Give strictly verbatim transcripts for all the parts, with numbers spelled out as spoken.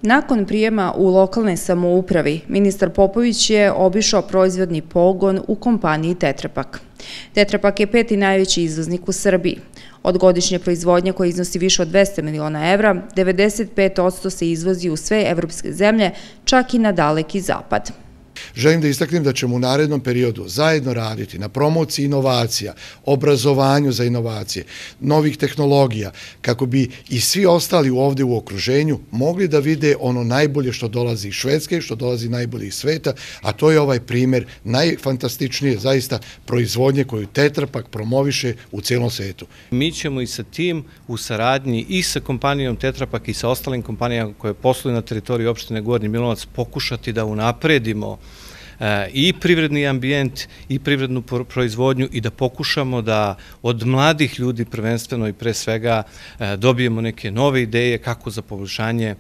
Nakon prijema u lokalnoj samoupravi, ministar Popović je obišao proizvodni pogon u kompaniji Tetra Pak. Tetra Pak je peti najveći izvoznik u Srbiji. Od godišnje proizvodnje koja iznosi više od dvesta miliona evra, devedeset pet posto se izvozi u sve evropske zemlje, čak i na daleki zapad. Želim da istaknem da ćemo u narednom periodu zajedno raditi na promociji inovacija, obrazovanju za inovacije, novih tehnologija, kako bi i svi ostali ovde u okruženju mogli da vide ono najbolje što dolazi iz Švedske, što dolazi najbolje iz sveta, a to je ovaj primer najfantastičnije zaista proizvodnje koju Tetra Pak promoviše u cijelom svetu. Mi ćemo i sa tim u saradnji i sa kompanijom Tetra Pak i sa ostalim kompanijama koje posluju na teritoriji opštine Gornji Milanovac pokušati da unapredimo i privredni ambijent i privrednu proizvodnju i da pokušamo da od mladih ljudi prvenstveno i pre svega dobijemo neke nove ideje kako za poboljšanje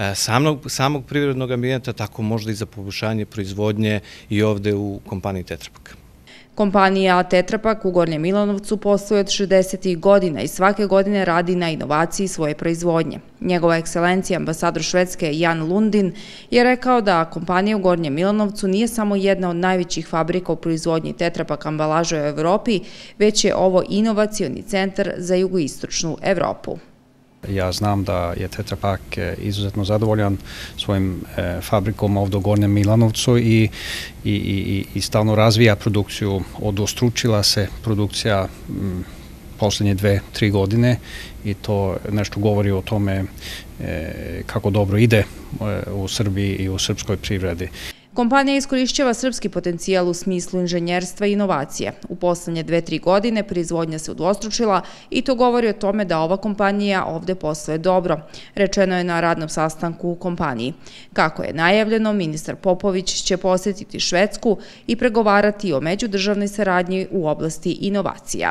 samog privrednog ambijenta, tako možda i za poboljšanje proizvodnje i ovde u kompaniji Tetra Pak. Kompanija Tetra Pak u Gornjem Milanovcu posluje od šezdesetih godina i svake godine radi na inovaciji svoje proizvodnje. Njegova ekscelencija, ambasador Švedske Jan Lundin, je rekao da kompanija u Gornjem Milanovcu nije samo jedna od najvećih fabrika u proizvodnji Tetra Pak ambalaže u Evropi, već je ovo inovacioni centar za jugoistočnu Evropu. Ja znam da je Tetra Pak izuzetno zadovoljan svojim fabrikom ovdje u Gornjem Milanovcu i, i, i, i stalno razvija produkciju. Odostručila se produkcija m, posljednje dve, tri godine i to nešto govori o tome e, kako dobro ide u Srbiji i u srpskoj privredi. Kompanija iskorišćava srpski potencijal u smislu inženjerstva i inovacije. U poslednje dve, tri godine proizvodnja se udvostručila i to govori o tome da ova kompanija ovde posluje dobro, rečeno je na radnom sastanku u kompaniji. Kako je najavljeno, ministar Popović će posetiti Švedsku i pregovarati o međudržavnoj saradnji u oblasti inovacija.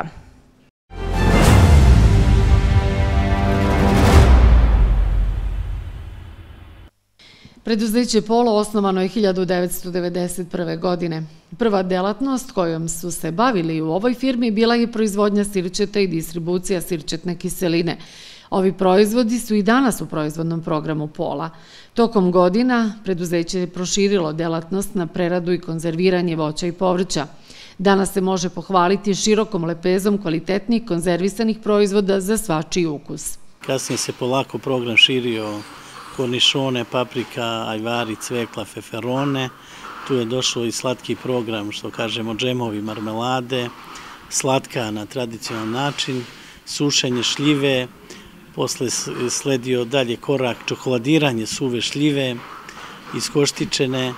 Preduzeće Polo osnovano je hiljadu devetsto devedeset prve. godine. Prva delatnost kojom su se bavili u ovoj firmi bila je proizvodnja sirćeta i distribucija sirćetne kiseline. Ovi proizvodi su i danas u proizvodnom programu Pola. Tokom godina preduzeće je proširilo delatnost na preradu i konzerviranje voća i povrća. Danas se može pohvaliti širokom lepezom kvalitetnih konzervisanih proizvoda za svačiji ukus. Kasnije se polako program širio kornišone, paprika, ajvari, cvekla, feferone. Tu je došao i slatki program, što kažemo, džemovi, marmelade, slatka na tradicionalan način, sušenje šljive, posle sledio dalje korak čokoladiranje suve šljive, iskoštičene,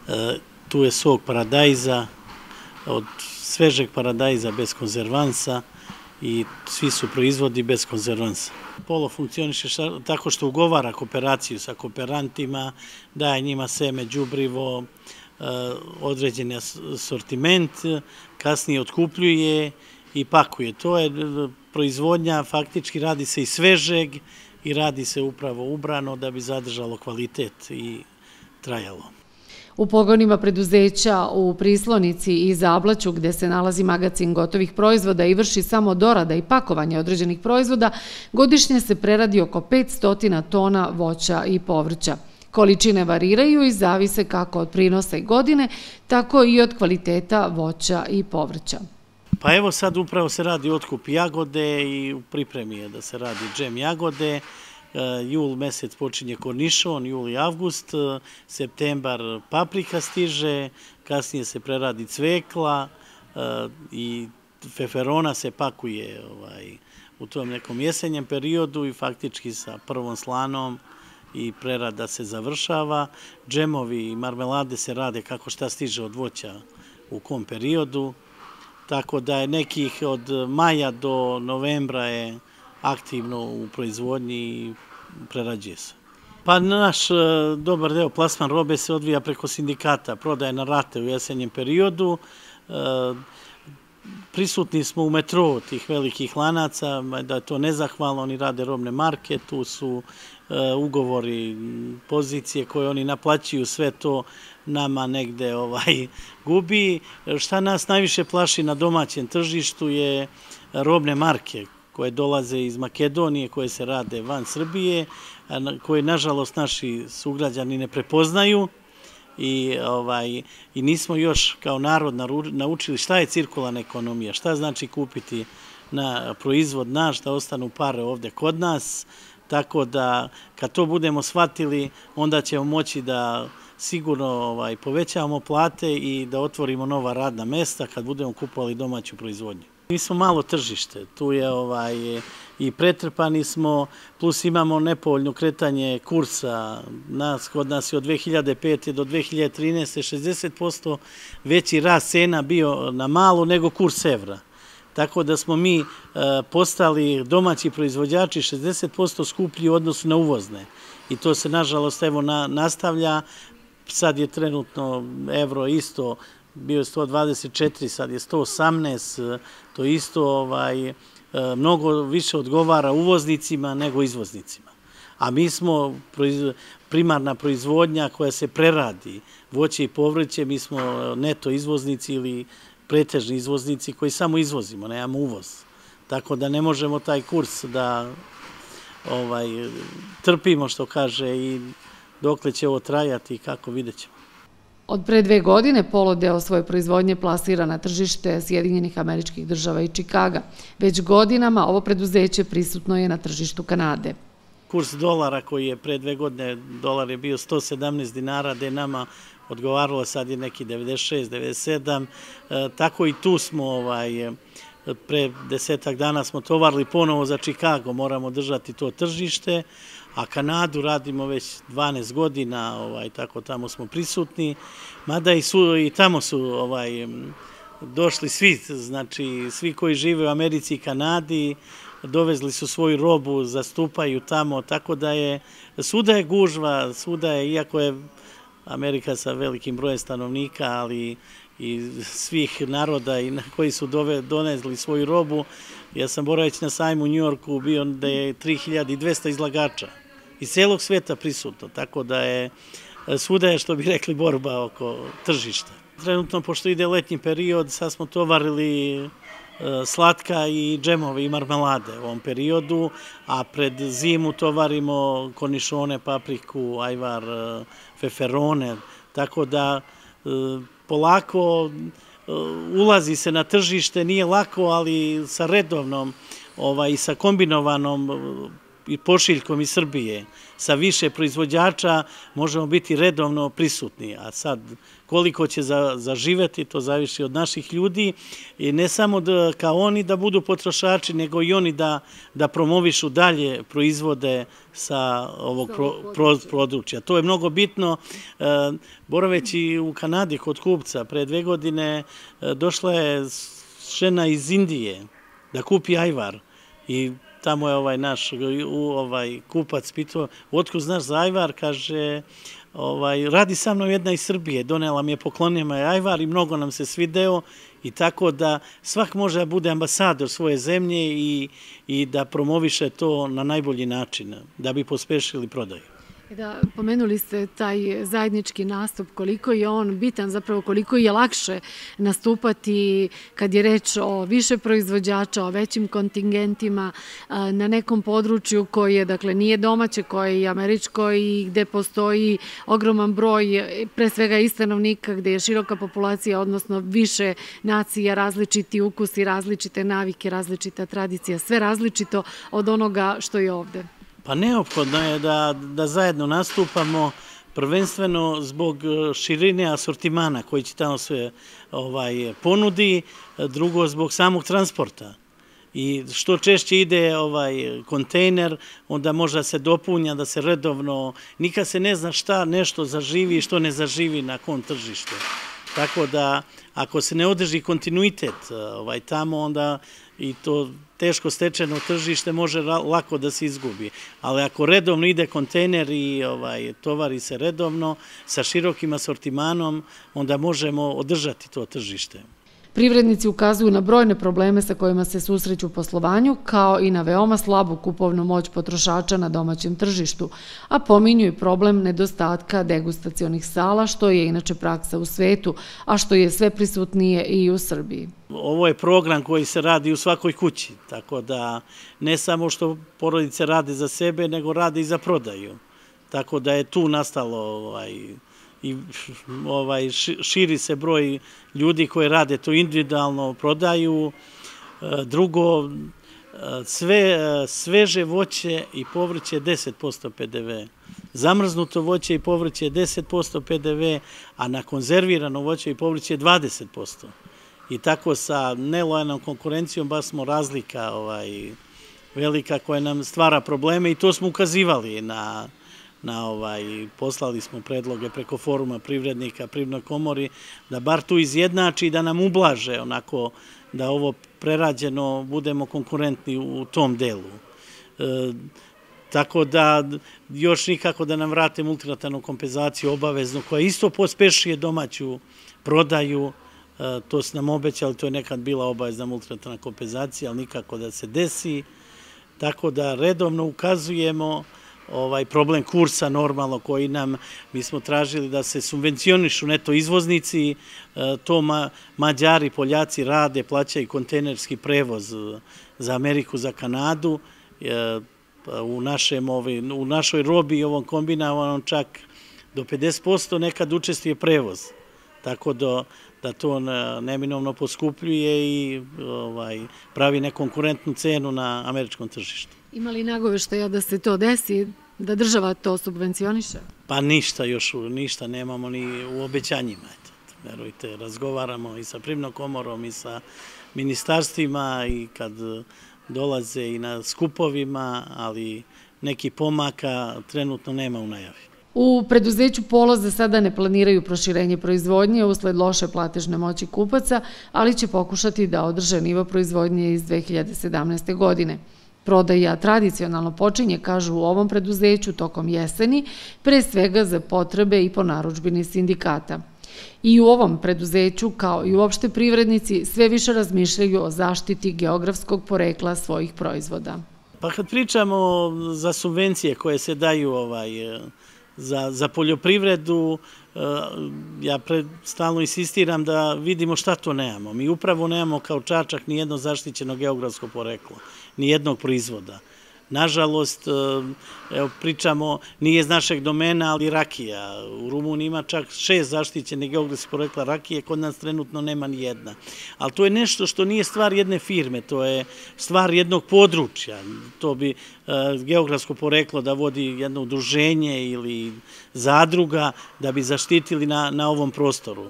tu je sok paradajza, od svežeg paradajza bez konzervansa i svi su proizvodi bez konzervansa. Polo funkcioniše tako što ugovara kooperaciju sa kooperantima, daje njima seme, đubrivo, određeni asortiment, kasnije otkupljuje i pakuje. To je proizvodnja, faktički radi se i svežeg i radi se upravo ubrano da bi zadržalo kvalitet i trajalo. U pogonima preduzeća u Prislonici i Zablaću, gde se nalazi magacin gotovih proizvoda i vrši samo dorada i pakovanje određenih proizvoda, godišnje se preradi oko petsto tona voća i povrća. Količine variraju i zavise kako od prinosa i godine, tako i od kvaliteta voća i povrća. Pa evo sad upravo se radi otkup jagode i u pripremi je da se radi džem jagode. Jul mesec počinje kornišon, jul i avgust, septembar paprika stiže, kasnije se preradi cvekla i feferona se pakuje u tom nekom jesenjem periodu i faktički sa prvom slanom i prerada se završava. Džemovi i marmelade se rade kako šta stiže od voća u kom periodu, tako da je nekih od maja do novembra je aktivno u proizvodnji i prerađuje se. Pa naš dobar deo plasman robe se odvija preko sindikata, prodaje na rate u jesenjem periodu. Prisutni smo u metrou tih velikih lanaca, da je to nezahvalno, oni rade robne marke, tu su ugovori, pozicije koje oni naplaćuju, sve to nama negde gubi. Šta nas najviše plaši na domaćem tržištu je robne marke koje dolaze iz Makedonije, koje se rade van Srbije, koje nažalost naši sugrađani ne prepoznaju i, ovaj, i nismo još kao narod naučili šta je cirkularna ekonomija, šta znači kupiti na proizvod naš, da ostanu pare ovde kod nas, tako da kad to budemo shvatili, onda ćemo moći da sigurno ovaj, povećavamo plate i da otvorimo nova radna mesta kad budemo kupovali domaću proizvodnju. Mi smo malo tržište, tu je ovaj, i pretrpani smo, plus imamo nepovoljno kretanje kursa. Nas, kod nas je od dve hiljade pete do dve hiljade trinaeste šezdeset posto veći rast cena bio na malo nego kurs evra. Tako da smo mi postali domaći proizvođači šezdeset posto skuplji u odnosu na uvozne. I to se nažalost evo nastavlja. Sad je trenutno evro isto, bio je sto dvadeset četiri, sad je sto osamnaest, to isto ovaj, mnogo više odgovara uvoznicima nego izvoznicima. A mi smo primarna proizvodnja koja se preradi, voće i povrće, mi smo neto izvoznici ili pretežni izvoznici koji samo izvozimo, nemamo uvoz. Tako da ne možemo taj kurs da ovaj, trpimo, što kaže, i dokle će ovo trajati i kako, vidjet ćemo. Od pre dve godine Polo deo svoje proizvodnje plasira na tržište Sjedinjenih Američkih Država i Čikaga. Već godinama ovo preduzeće prisutno je na tržištu Kanade. Kurs dolara koji je pre dve godine, dolar je bio sto sedamnaest dinara, da je nama odgovaralo, sad je neki devedeset šest, devedeset sedam, tako i tu smo, ovaj, pre desetak dana smo tovarili ponovo za Čikago, moramo držati to tržište, a Kanadu radimo već dvanaest godina, ovaj, tako tamo smo prisutni, mada i, su, i tamo su ovaj, došli svi, znači svi koji žive u Americi i Kanadi, dovezli su svoju robu, zastupaju tamo, tako da je, svuda je gužva, svuda je, iako je Amerika sa velikim brojem stanovnika, ali i svih naroda i koji su dovezli svoju robu. Ja sam boraveć na sajmu u Njujorku bio da je tri hiljade dvesta izlagača iz celog sveta prisutno, tako da je svuda je, što bi rekli, borba oko tržišta. Trenutno, pošto ide letnji period, sad smo tovarili slatka i džemove i marmelade u ovom periodu, a pred zimu tovarimo kornišone, papriku, ajvar, feferone, tako da polako ulazi se na tržište, nije lako, ali sa redovnom i sa kombinovanom i pošiljkom iz Srbije, sa više proizvođača možemo biti redovno prisutni, a sad koliko će zaživeti, to zavisi od naših ljudi i ne samo da, kao oni da budu potrošači, nego i oni da, da promovišu dalje proizvode sa ovog pro, područja. To je mnogo bitno. Boraveći u Kanadi kod kupca, pre dve godine došla je žena iz Indije da kupi ajvar i tamo je ovaj naš ovaj, kupac pitao, otkud znaš za ajvar, kaže, ovaj, radi sa mnom jedna iz Srbije, donela mi je, poklonila mi je ajvar i mnogo nam se svideo i tako da svak može da bude ambasador svoje zemlje i, i da promoviše to na najbolji način, da bi pospešili prodaju. Da, pomenuli ste taj zajednički nastup, koliko je on bitan, zapravo koliko je lakše nastupati kad je reč o više proizvođača, o većim kontingentima na nekom području koje, dakle, nije domaće, koje je američko i gde postoji ogroman broj, pre svega i stanovnika, gde je široka populacija, odnosno više nacija, različiti ukusi, različite navike, različita tradicija, sve različito od onoga što je ovde. Pa neophodno je da, da zajedno nastupamo, prvenstveno zbog širine asortimana koji će tamo sve ovaj, ponudi, drugo zbog samog transporta. I što češće ide ovaj kontejner, onda može se dopunja, da se redovno, nikad se ne zna šta nešto zaživi i što ne zaživi na kom tržištu. Tako da, ako se ne održi kontinuitet ovaj, tamo, onda i to teško stečeno tržište može lako da se izgubi. Ali ako redovno ide kontejner i ovaj, tovari se redovno sa širokim asortimanom, onda možemo održati to tržište. Privrednici ukazuju na brojne probleme sa kojima se susreću u poslovanju, kao i na veoma slabu kupovnu moć potrošača na domaćem tržištu, a pominju i problem nedostatka degustacionih sala, što je inače praksa u svetu, a što je sve prisutnije i u Srbiji. Ovo je program koji se radi u svakoj kući, tako da ne samo što porodice rade za sebe, nego rade i za prodaju. Tako da je tu nastalo ovaj, i ovaj, širi se broj ljudi koji rade to individualno, prodaju. Drugo, sve, sveže voće i povrće deset posto pe de ve. Zamrznuto voće i povrće deset posto pe de ve, a na konzervirano voće i povrće dvadeset posto. I tako sa nelojalnom konkurencijom baš smo razlika ovaj, velika koja nam stvara probleme i to smo ukazivali na, na ovaj, poslali smo predloge preko foruma privrednika, Privrednoj komori, da bar tu izjednači i da nam ublaže onako da ovo prerađeno budemo konkurentni u tom delu. E, tako da još nikako da nam vrate multilateralnu kompenzaciju obaveznu koja isto pospešuje domaću prodaju. To su nam obećali, to je nekad bila obavezna multilateralna kompenzacija, ali nikako da se desi. Tako da redovno ukazujemo ovaj problem kursa normalno koji nam, mi smo tražili da se subvencionišu neto izvoznici, to Mađari, Poljaci rade, plaćaju kontejnerski prevoz za Ameriku, za Kanadu. U, našem, u našoj robi i ovom kombinovanom čak do pedeset posto nekad učestvuje prevoz. Tako da, da to neminovno poskupljuje i ovaj, pravi nekonkurentnu cenu na američkom tržištu. Ima li nagoveštaja da se to desi, da država to subvencioniše? Pa ništa još, ništa nemamo ni u obećanjima. Verujte, razgovaramo i sa Privrednom komorom i sa ministarstvima i kad dolaze i na skupovima, ali neki pomaka trenutno nema u najavi. U preduzeću Polo za sada ne planiraju proširenje proizvodnje usled loše platežne moći kupaca, ali će pokušati da održe nivo proizvodnje iz dve hiljade sedamnaeste. godine. Prodaja tradicionalno počinje, kažu u ovom preduzeću, tokom jeseni, pre svega za potrebe i po narudžbini sindikata. I u ovom preduzeću, kao i uopšte privrednici, sve više razmišljaju o zaštiti geografskog porekla svojih proizvoda. Pa kad pričamo za subvencije koje se daju ovaj, za, za poljoprivredu, ja pred, stalno insistiram da vidimo šta to nemamo. Mi upravo nemamo kao Čačak ni jedno zaštićeno geografsko poreklo, ni jednog proizvoda. Nažalost, evo, pričamo, nije iz našeg domena, ali rakija. U Rumuniji ima čak šest zaštićenih geografskih porekla rakije, kod nas trenutno nema ni jedna. Ali to je nešto što nije stvar jedne firme, to je stvar jednog područja. To bi geografsko poreklo da vodi jedno udruženje ili zadruga da bi zaštitili na, na ovom prostoru.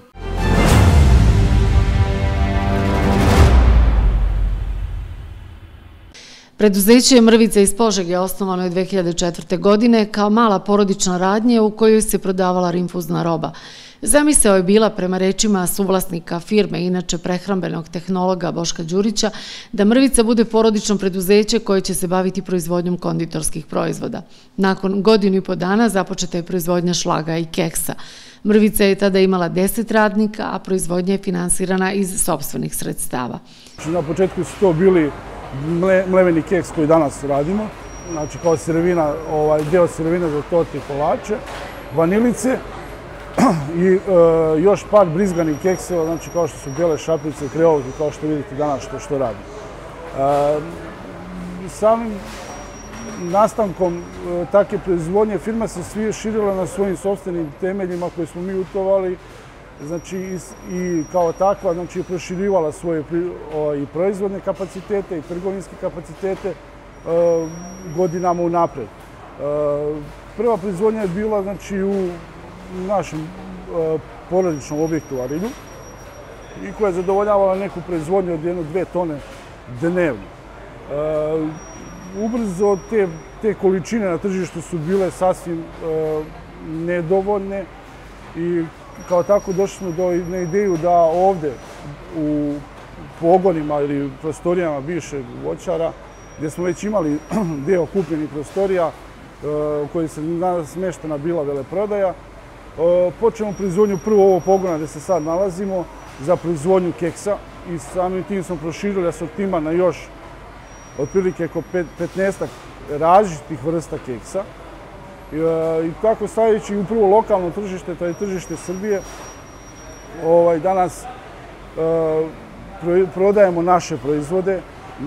Preduzeće Mrvica iz Požege osnovano je dve hiljade četvrte. godine kao mala porodična radnja u kojoj se prodavala rinfuzna roba. Zamisao je bila, prema rečima suvlasnika firme, inače prehrambenog tehnologa Boška Đurića, da Mrvica bude porodično preduzeće koje će se baviti proizvodnjom konditorskih proizvoda. Nakon godinu i po dana započeta je proizvodnja šlaga i keksa. Mrvica je tada imala deset radnika, a proizvodnja je finansirana iz sopstvenih sredstava. Na početku su to bili mleveni keks koji danas radimo, znači kao sirovina, ovaj, deo sirovina za torte i kolače, vanilice i e, još par brizganih kekseva, znači kao što su bele šapice, kreolke, kao što vidite danas što, što radi. E, samim nastankom e, takve proizvodnje firma se svi širila na svojim sopstvenim temeljima koje smo mi utovali, znači i, i kao takva, znači proširivala svoje o, i proizvodne kapacitete i trgovinske kapacitete e, godinama unapred. E, prva proizvodnja je bila znači u našem e, porodičnom objektu u Arilju i koja je zadovoljavala neku proizvodnju od jedno dve tone dnevno. E, ubrzo te, te količine na tržištu su bile sasvim e, nedovoljne i kao tako došli smo do, na ideju da ovde u pogonima ili prostorijama bivšeg voćara, gdje smo već imali deo kupljenih prostorija u kojoj se danas smeštena bila veleprodaja, počnemo proizvodnju prvo ovog pogona gdje se sad nalazimo za proizvodnju keksa i samim tim smo proširili asortiman na još otprilike oko petnaestak različitih vrsta keksa. I tako stavljajući upravo lokalno tržište, to je tržište Srbije, danas prodajemo naše proizvode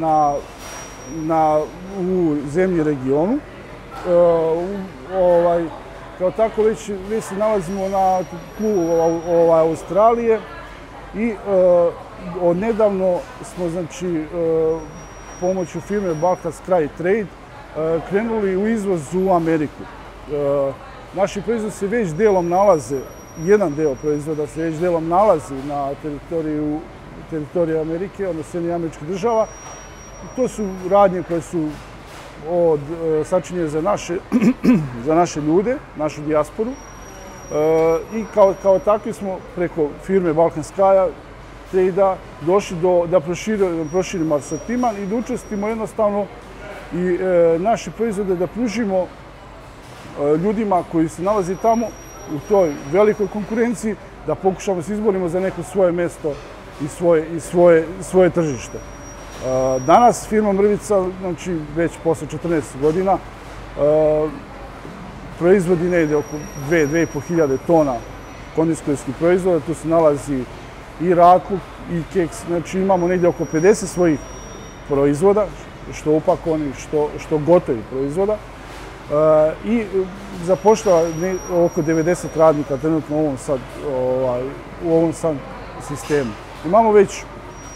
u zemlji i regionu. Kao tako već se nalazimo na tlu Australije i odnedavno smo, znači, pomoću firme Balkan Sky Trade krenuli u izvoz u Ameriku. Naši proizvodi se već delom nalaze, jedan deo proizvoda se već delom nalazi na teritoriji Amerike, odnosno Sjedinjenih Američkih Država. To su radnje koje su sačinjene za naše ljude, našu dijasporu. I kao takvi smo preko firme Balkan Sky Trade došli da proširimo asortiman i da učestimo jednostavno i naše proizvode da pružimo ljudima koji se nalazi tamo u toj velikoj konkurenciji, da pokušamo se izborimo za neko svoje mesto i svoje tržište. Danas firma Mrvica, znači već posle četrnaest godina, proizvodi negde oko dve do dve i po hiljade tona konditorskih proizvoda. Tu se nalazi i ratluk i keks, znači imamo negde oko pedeset svojih proizvoda, što upakovanih, što gotovih proizvoda. I zapošljava oko devedeset radnika trenutno u ovom sad sistemu. Imamo već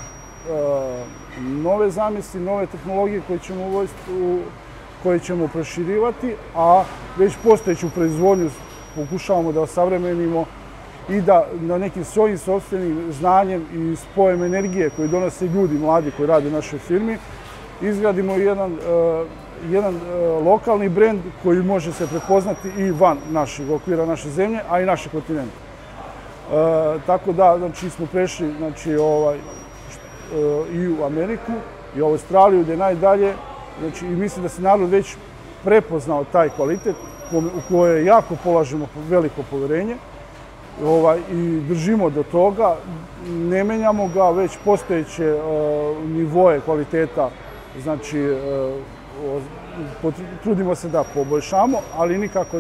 nove zamisli, nove tehnologije koje ćemo proširivati, a već postojeću proizvodnju pokušavamo da osavremenimo i da na nekim svojim sopstvenim znanjem i spojem energije koje donose ljudi mladi koji rade u našoj firmi, izgradimo jedan lokalni brend koji može se prepoznati i van našeg okvira, naše zemlje, a i našeg kontinenta. Tako da, znači, smo prešli, znači, i u Ameriku i u Australiju, gde je najdalje, znači, i mislim da se narod već prepoznao taj kvalitet u koje jako polažemo veliko poverenje i držimo do toga, ne menjamo ga, već postojeće nivoje kvaliteta, znači, trudimo se da poboljšamo, ali nikako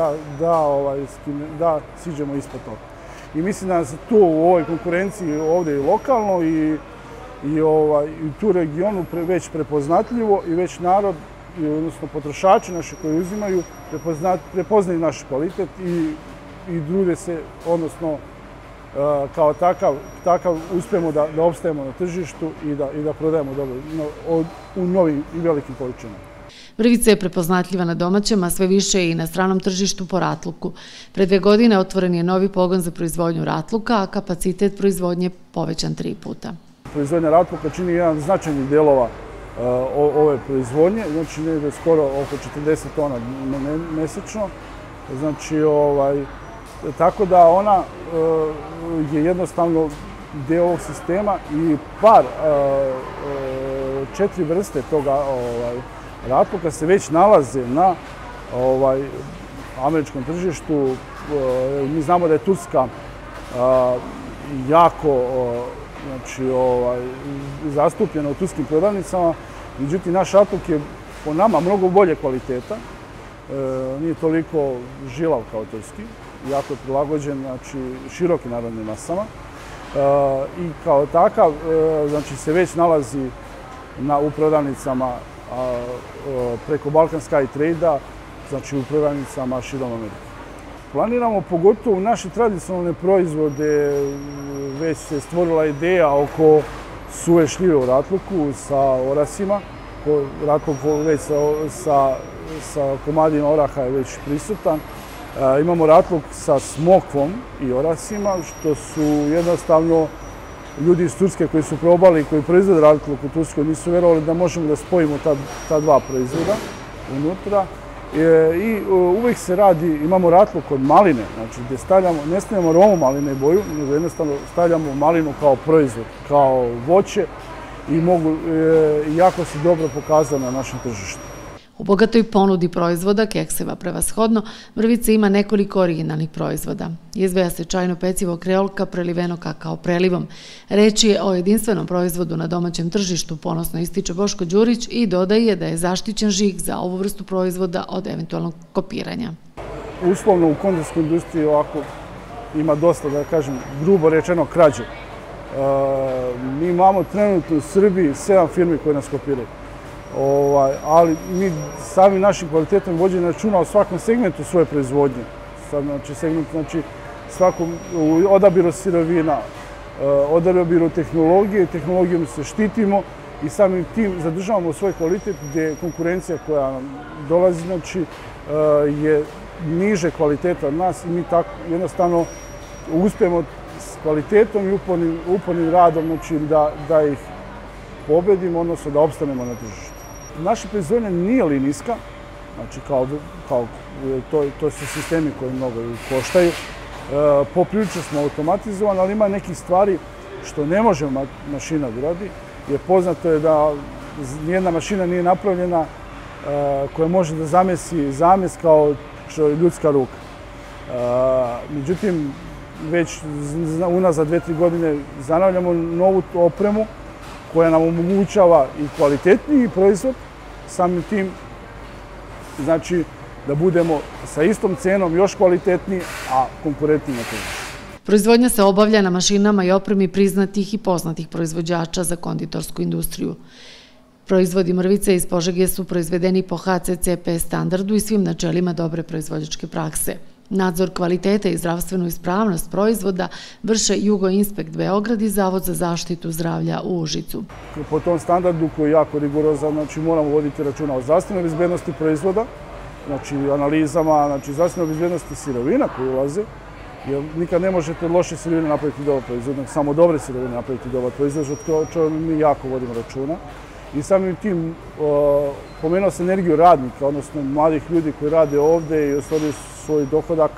da siđemo ispod toga. I mislim da se tu u ovoj konkurenciji ovde i lokalno i u tu regionu već prepoznatljivo i već narod, odnosno potrošači naši koji uzimaju, prepoznaju naš kvalitet i druge se, odnosno kao takav uspemo da opstajemo na tržištu i da prodajemo u novim i velikim količinama. Mrvica je prepoznatljiva na domaćem, a sve više i na stranom tržištu po ratluku. Pre dve godine otvoren je novi pogon za proizvodnju ratluka, a kapacitet proizvodnje povećan tri puta. Proizvodnja ratluka čini jedan značajnih delova ove proizvodnje, znači negde skoro oko četrdeset tona mesečno. Znači, tako da ona je jednostavno deo ovog sistema i par, četiri vrste toga ratluka se već nalaze na američkom tržištu. Mi znamo da je Turska jako zastupljena u turskim prodavnicama, međutim naš ratluk je po nama mnogo bolje kvaliteta, nije toliko žilav kao turski, jako je prilagođen širokim narodnim masama i kao takav se već nalazi u prodavnicama preko Balkan Sky Trade-a, znači u prodavnicama širom Amerike. Planiramo pogotovo naše tradicionalne proizvode, već se stvorila ideja oko suve šljive u ratluku sa orasima. Ratluk već sa komadima oraha je već prisutan. Imamo ratluk sa smokvom i orasima, što su jednostavno ljudi iz Turske koji su probali, koji proizvode ratluk u Turskoj, nisu verovali da možemo da spojimo ta dva proizvoda unutra. I uvijek se radi, imamo ratluk od maline, znači gdje stavljamo, ne stavljamo aromu maline i boju, nego jednostavno stavljamo malinu kao proizvod, kao voće i jako se dobro pokazao na našem tržištu. U bogatoj ponudi proizvoda, kekseva prevashodno, Mrvice ima nekoliko originalnih proizvoda. Izdvaja se čajno pecivo kreolka preliveno kakao prelivom. Reč je o jedinstvenom proizvodu na domaćem tržištu, ponosno ističe Boško Đurić i dodaje da je zaštićen žig za ovu vrstu proizvoda od eventualnog kopiranja. Uslovno u konditorskoj industriji ovako ima dosta, da kažem, grubo rečeno krađe. Mi imamo trenutno u Srbiji sedam firmi koje nas kopiraju. Ovaj, ali mi sami našim kvalitetom vođenja računa o svakom segmentu svoje proizvodnje. Znači, segment, znači, svakom odabiru sirovina, odabiru tehnologije, tehnologijom se štitimo i samim tim zadržavamo svoj kvalitet gdje konkurencija koja nam dolazi, znači, je niže kvaliteta od nas i mi tako jednostavno uspijemo s kvalitetom i upornim, upornim radom, znači, da, da ih pobedimo, odnosno da opstanemo na tržištu. Naša proizvodnja nije linijska, znači kao, kao to, to su sistemi koji mnogo koštaju. E, poprilično smo automatizovani, ali ima nekih stvari što ne može mašina da radi. Jer poznato je da nijedna mašina nije napravljena e, koja može da zamesi zamjes kao što je ljudska ruka. E, međutim, već unazad dve, tri godine zanavljamo novu opremu koja nam omogućava i kvalitetniji proizvod, samim tim, znači da budemo sa istom cenom još kvalitetniji, a konkurentniji na tržištu. Proizvodnja se obavlja na mašinama i opremi priznatih i poznatih proizvođača za konditorsku industriju. Proizvodi Mrvice iz Požege su proizvedeni po H C C P standardu i svim načelima dobre proizvođačke prakse. Nadzor kvaliteta i zdravstvenu ispravnost proizvoda vrše Jugo Inspekt Beograd i Zavod za zaštitu zdravlja u Užicu. Po tom standardu koji je jako rigorozan, znači moramo voditi računa o zdravstvenoj bezbednosti proizvoda, znači analizama, znači zdravstvenoj bezbednosti sirovina koje ulaze, jer nikad ne možete od loše sirovine napraviti dobar proizvod, nego samo dobre sirovine napraviti dobar proizvod, što čemu mi jako vodimo računa. I samim tim pomenuo se energiju radnika, odnosno mladih ljudi koji rade ovde i ostvaruju svoj dohodak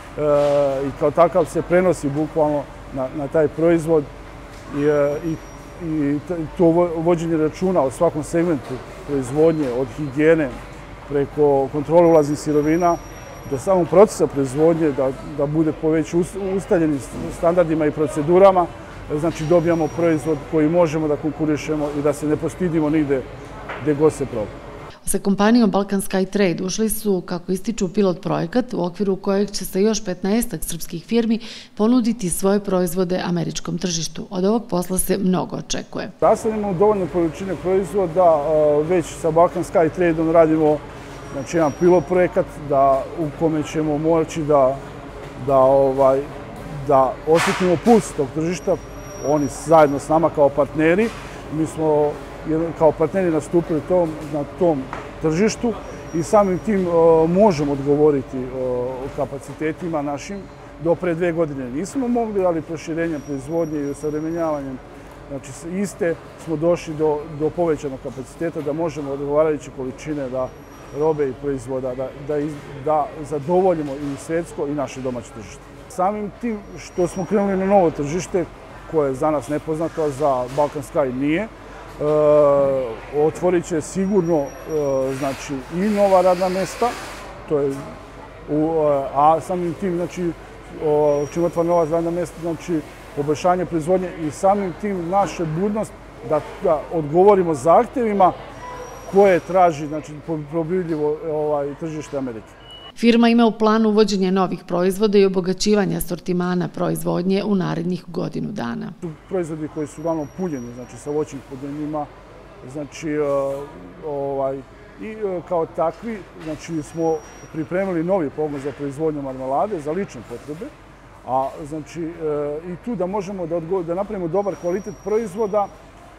i kao takav se prenosi bukvalno na, na taj proizvod i, i, i to vođenje računa o svakom segmentu proizvodnje, od higijene preko kontrole ulaznih sirovina do samog procesa proizvodnje, da, da bude po već ustaljenim standardima i procedurama, znači dobijamo proizvod koji možemo da konkurišemo i da se ne postidimo nigde gde god se proba. Sa kompanijom Balkan Sky Trade ušli su, kako ističu, pilot projekat u okviru kojeg će se još petnaestak srpskih firmi ponuditi svoje proizvode američkom tržištu. Od ovog posla se mnogo očekuje. Da sad imamo dovoljne količine proizvoda, već sa Balkan Sky Tradeom radimo, znači, jedan pilot projekat da, u kome ćemo moći da, da, ovaj, da osjetimo puls tog tržišta. Oni zajedno s nama kao partneri, mi smo kao partneri nastupili tom, na tom tržištu i samim tim o, možemo odgovoriti o, o kapacitetima našim. Do pre dve godine nismo mogli, ali proširenjem proizvodnje i osavremenjavanjem, znači iste, smo došli do, do povećanog kapaciteta da možemo odgovarajuće količine da robe i proizvoda da, da, da zadovoljimo i svetsko i naše domaće tržište. Samim tim što smo krenuli na novo tržište, koje je za nas nepoznato, a za Balkan Sky nije, e, otvorit će sigurno e, znači, i nova radna mesta, to je, u, a samim tim znači, čim otvara nova radna mesta, znači poboljšanje proizvodnje i samim tim naša budnost da, da odgovorimo zahtjevima koje traži, znači, probirljivo ovaj, tržište Amerike. Firma ima u planu uvođenje novih proizvoda i obogaćivanja sortimana proizvodnje u narednih godinu dana. Proizvodi koji su uglavnom punjeni, znači sa voćnim punjenjima, znači ovaj, i kao takvi, znači smo pripremili novi pogon za proizvodnju marmelade za lične potrebe, a znači i tu da možemo da, da napravimo dobar kvalitet proizvoda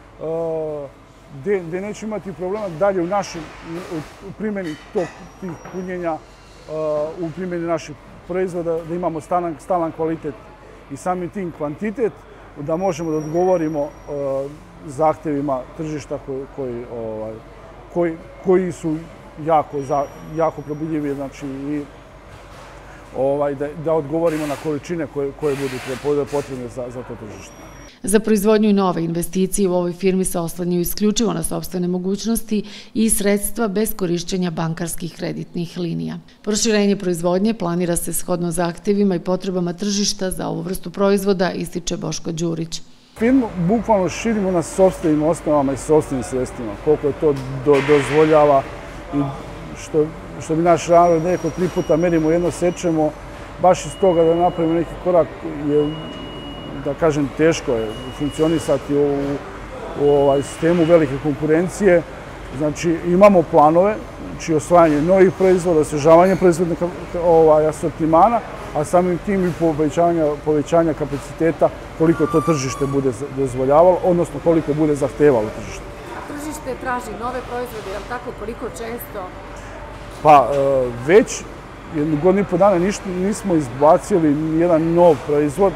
gde, gde neće imati problema dalje u našem u primjeni tog, tih punjenja, u primjeni naših proizvoda, da imamo stalan, stalan kvalitet i samim tim kvantitet, da možemo da odgovorimo uh, zahtjevima tržišta koji, koji, ovaj, koji, koji su jako, za, jako probudljivi, znači i ovaj, da, da odgovorimo na količine koje, koje budu potrebne za, za to tržište. Za proizvodnju i nove investicije u ovoj firmi se oslanjaju isključivo na sopstvene mogućnosti i sredstva bez korišćenja bankarskih kreditnih linija. Proširenje proizvodnje planira se shodno zahtjevima i potrebama tržišta za ovu vrstu proizvoda, ističe Boško Đurić. Firmu bukvalno širimo na sopstvenim osnovama i sopstvenim sredstvima, koliko je to do, dozvoljava i što, što bi naš narod neko tri puta merimo, jedno sečemo, baš iz toga da napravimo neki korak je, da kažem, teško je funkcionisati u, u ovaj sistemu velike konkurencije. Znači, imamo planove, znači osvajanje novih proizvoda, osvežavanje proizvodnog ovaj, asortimana, a samim tim i povećanja, povećanja kapaciteta koliko to tržište bude dozvoljavalo, odnosno koliko bude zahtevalo tržište. A tržište traži nove proizvode, je li tako, koliko često? Pa već jednu godinu i po dana nismo izbacili jedan nov proizvod.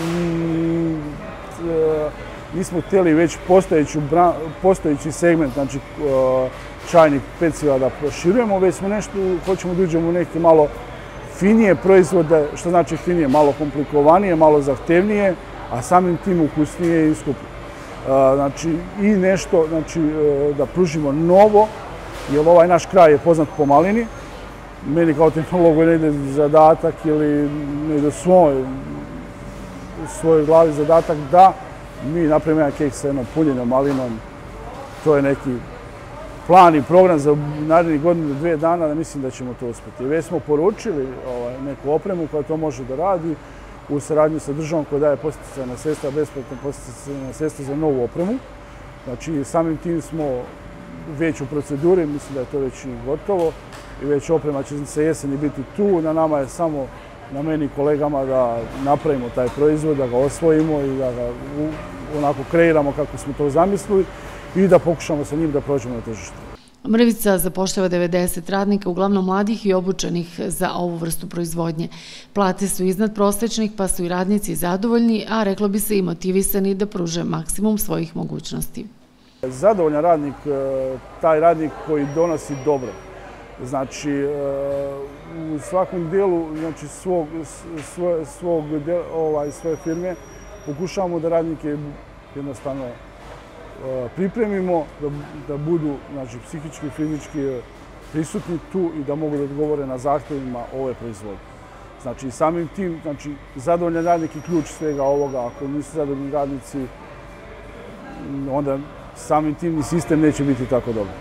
Mi smo htjeli već postojeći segment, znači čajnik peciva da proširujemo, već smo nešto, hoćemo da uđemo u neke malo finije proizvode, što znači finije, malo komplikovanije, malo zahtevnije, a samim tim ukusnije i skuplje. Znači, i nešto, znači, da pružimo novo, jer ovaj naš kraj je poznat po malini. Meni kao tehnologu ne ide zadatak ili ne ide svoj, u svojoj glavi zadatak da mi napravimo jedan keks sa jednom punjenom malinom. To je neki plan i program za narednih godinu do dvije dana, da mislim da ćemo to uspjeti. Već smo poručili ovaj, neku opremu koja to može da radi u saradnji sa državom koja daje podsticajna sredstva, besplatna podsticajna sredstva za novu opremu. Znači, samim tim smo već u proceduri, mislim da je to već i gotovo i već oprema će se jeseni biti tu. Na nama je samo, na meni i kolegama, da napravimo taj proizvod, da ga osvojimo i da ga onako kreiramo kako smo to zamislili i da pokušamo sa njim da prođemo na tržište. Mrvica zapošljava devedeset radnika, uglavnom mladih i obučenih za ovu vrstu proizvodnje. Plate su iznad prosječnih, pa su i radnici zadovoljni, a reklo bi se i motivisani da pruže maksimum svojih mogućnosti. Zadovoljan radnik, taj radnik koji donosi dobro. Znači, u svakom dijelu, znači, svog, svog, svog, ovaj, svoje firme pokušavamo da radnike jednostavno pripremimo, da, da budu, znači, psihički i fizički prisutni tu i da mogu da odgovore na zahtjevima ove proizvodnje. Znači, samim tim, znači, zadovoljan radnik je ključ svega ovoga. Ako nisu zadovoljni radnici, onda samim tim i sistem neće biti tako dobro.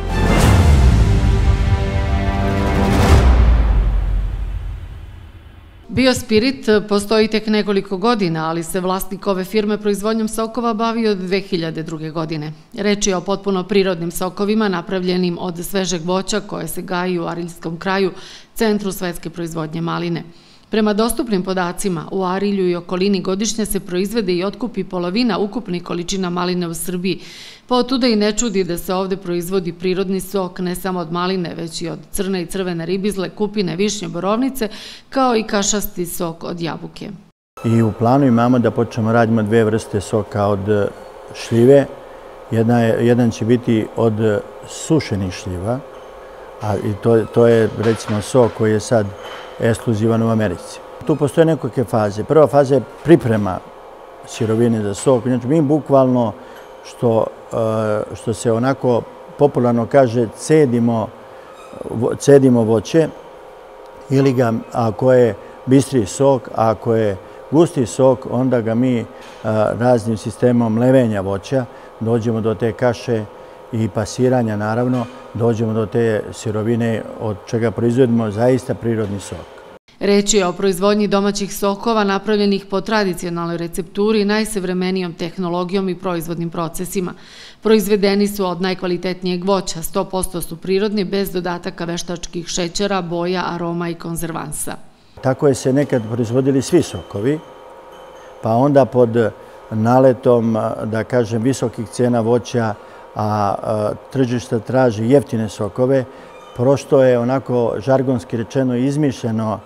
Biospirit postoji tek nekoliko godina, ali se vlasnik ove firme proizvodnjom sokova bavi od dve hiljade druge. godine. Reč je o potpuno prirodnim sokovima napravljenim od svežeg voća koje se gaji u Ariljskom kraju, centru svetske proizvodnje maline. Prema dostupnim podacima, u Arilju i okolini godišnje se proizvede i otkupi polovina ukupnih količina maline u Srbiji, pa otuda i ne čudi da se ovde proizvodi prirodni sok ne samo od maline, već i od crne i crvene ribizle, kupine, višnje, borovnice, kao i kašasti sok od jabuke. I u planu imamo da počnemo radimo dve vrste soka od šljive. Jedna je, jedan će biti od sušenih šljiva, a i to, to je recimo sok koji je sad ekskluzivan u Americi. Tu postoje nekoliko faze. Prva faza je priprema sirovine za sok. Znači, mi bukvalno, što, što se onako popularno kaže, cedimo, cedimo voće ili ga, ako je bistri sok, a ako je gusti sok, onda ga mi raznim sistemom levenja voća dođemo do te kaše i pasiranja, naravno, dođemo do te sirovine od čega proizvodimo zaista prirodni sok. Reč je o proizvodnji domaćih sokova napravljenih po tradicionalnoj recepturi, najsavremenijom tehnologijom i proizvodnim procesima. Proizvedeni su od najkvalitetnijeg voća, sto posto su prirodni, bez dodataka veštačkih šećera, boja, aroma i konzervansa. Tako je se nekad proizvodili svi sokovi, pa onda pod naletom, da kažem, visokih cena voća, a tržišta traži jeftine sokove, prosto je onako žargonski rečeno izmišljeno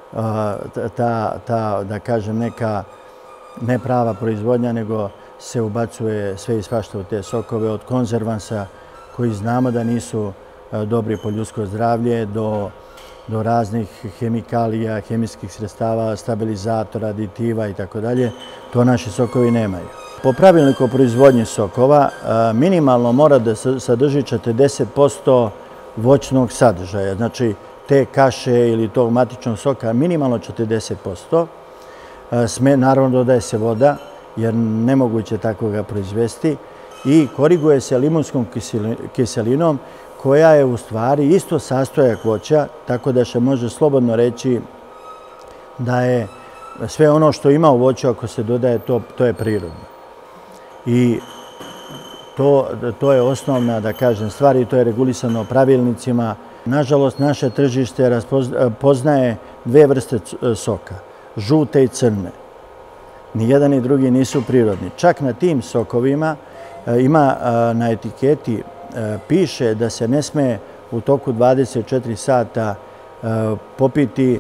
ta, ta, da kažem, neka neprava proizvodnja, nego se ubacuje sve i svašta u te sokove, od konzervansa koji znamo da nisu dobri po ljudsko zdravlje, do, do raznih hemikalija, hemijskih sredstava, stabilizatora, aditiva i tako dalje. To naši sokovi nemaju. Po pravilniku o proizvodnji sokova minimalno mora da sadrži četrdeset posto voćnog sadržaja, znači te kaše ili tog matičnog soka minimalno četrdeset posto. Naravno dodaje se voda jer nemoguće tako ga proizvesti i koriguje se limunskom kiselinom koja je u stvari isto sastojak voća, tako da se može slobodno reći da je sve ono što ima u voću ako se dodaje to, to je prirodno. I to, to je osnovna, da kažem, stvar i to je regulisano pravilnicima. Nažalost, naše tržište poznaje dve vrste soka, žute i crne. Nijedan ni drugi nisu prirodni. Čak na tim sokovima ima na etiketi piše da se ne sme u toku dvadeset četiri sata popiti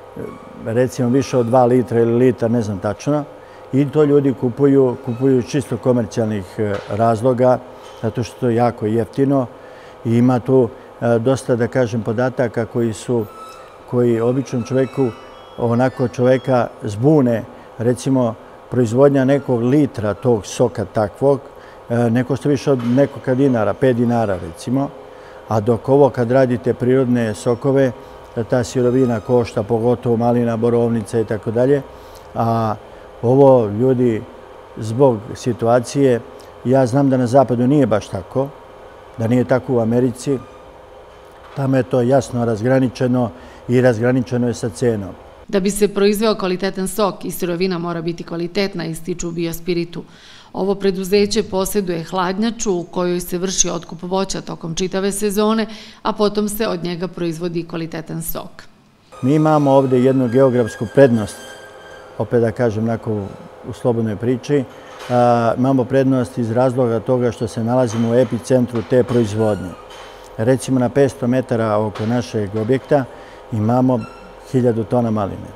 recimo više od dva litra ili litra, ne znam tačno. I to ljudi kupuju, kupuju čisto komercijalnih razloga, zato što to je jako jeftino. I ima tu dosta, da kažem, podataka koji su, koji običnom čoveku, onako čoveka zbune. Recimo, proizvodnja nekog litra tog soka takvog, neko što više od nekoga dinara, pet dinara recimo, a dok ovo kad radite prirodne sokove, ta sirovina košta, pogotovo malina, borovnica i tako dalje, a ovo ljudi zbog situacije, ja znam da na zapadu nije baš tako, da nije tako u Americi, tamo je to jasno razgraničeno i razgraničeno je sa cenom. Da bi se proizveo kvalitetan sok i sirovina mora biti kvalitetna, ističu u Biospiritu. Ovo preduzeće posjeduje hladnjaču u kojoj se vrši otkup voća tokom čitave sezone, a potom se od njega proizvodi kvalitetan sok. Mi imamo ovdje jednu geografsku prednost, opet da kažem onako u slobodnoj priči. Imamo prednost iz razloga toga što se nalazimo u epicentru te proizvodnje. Recimo na petsto metara oko našeg objekta imamo hiljadu tona maline.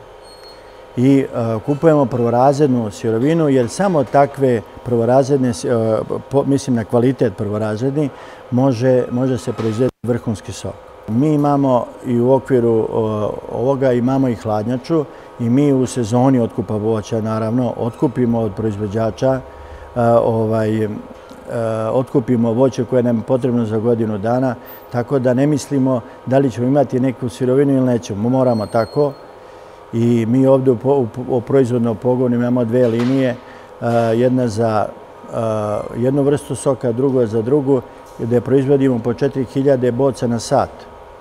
I kupujemo prvorazrednu sirovinu jer samo takve prvorazredne, mislim na kvalitet prvorazredni, može, može se proizvesti vrhunski sok. Mi imamo i u okviru ovoga imamo i hladnjaču i mi u sezoni otkupa voća naravno otkupimo od proizvođača, ovaj, otkupimo voće koje nam je potrebno za godinu dana, tako da ne mislimo da li ćemo imati neku sirovinu ili nećemo. Moramo tako. I mi ovdje u proizvodnom pogonu imamo dve linije, jedna za jednu vrstu soka, druga za drugu, gdje proizvodimo po četiri hiljade boca na sat.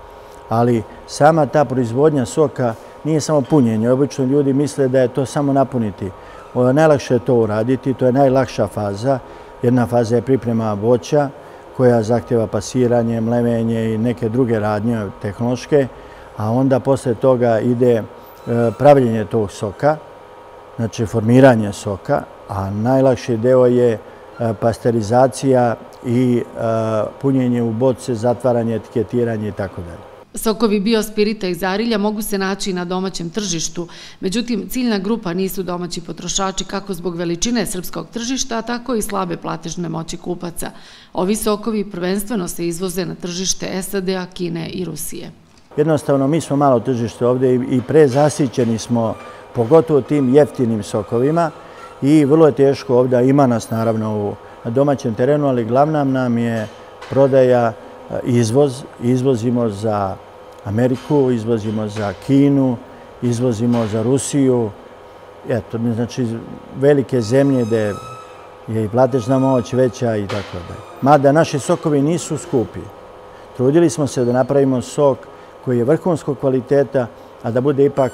Ali sama ta proizvodnja soka nije samo punjenje. Obično ljudi misle da je to samo napuniti. Najlakše je to uraditi, to je najlakša faza. Jedna faza je priprema voća koja zahtjeva pasiranje, mlevenje i neke druge radnje tehnološke, a onda posle toga ide pravljenje tog soka, znači formiranje soka, a najlakši deo je pasterizacija i punjenje u boce, zatvaranje, etiketiranje i tako dalje. Sokovi Biospirita iz Arilja mogu se naći na domaćem tržištu, međutim ciljna grupa nisu domaći potrošači kako zbog veličine srpskog tržišta, tako i slabe platežne moći kupaca. Ovi sokovi prvenstveno se izvoze na tržište S A D-a, Kine i Rusije. Jednostavno, mi smo malo tržište ovdje i prezasićeni smo, pogotovo tim jeftinim sokovima i vrlo je teško ovdje, ima nas naravno na domaćem terenu, ali glavna nam je prodaja, izvoz. Izvozimo za Ameriku, izvozimo za Kinu, izvozimo za Rusiju. Eto, znači velike zemlje gdje je i platežna moć veća i tako dalje. Mada naši sokovi nisu skupi. Trudili smo se da napravimo sok koji je vrhunskog kvaliteta, a da bude ipak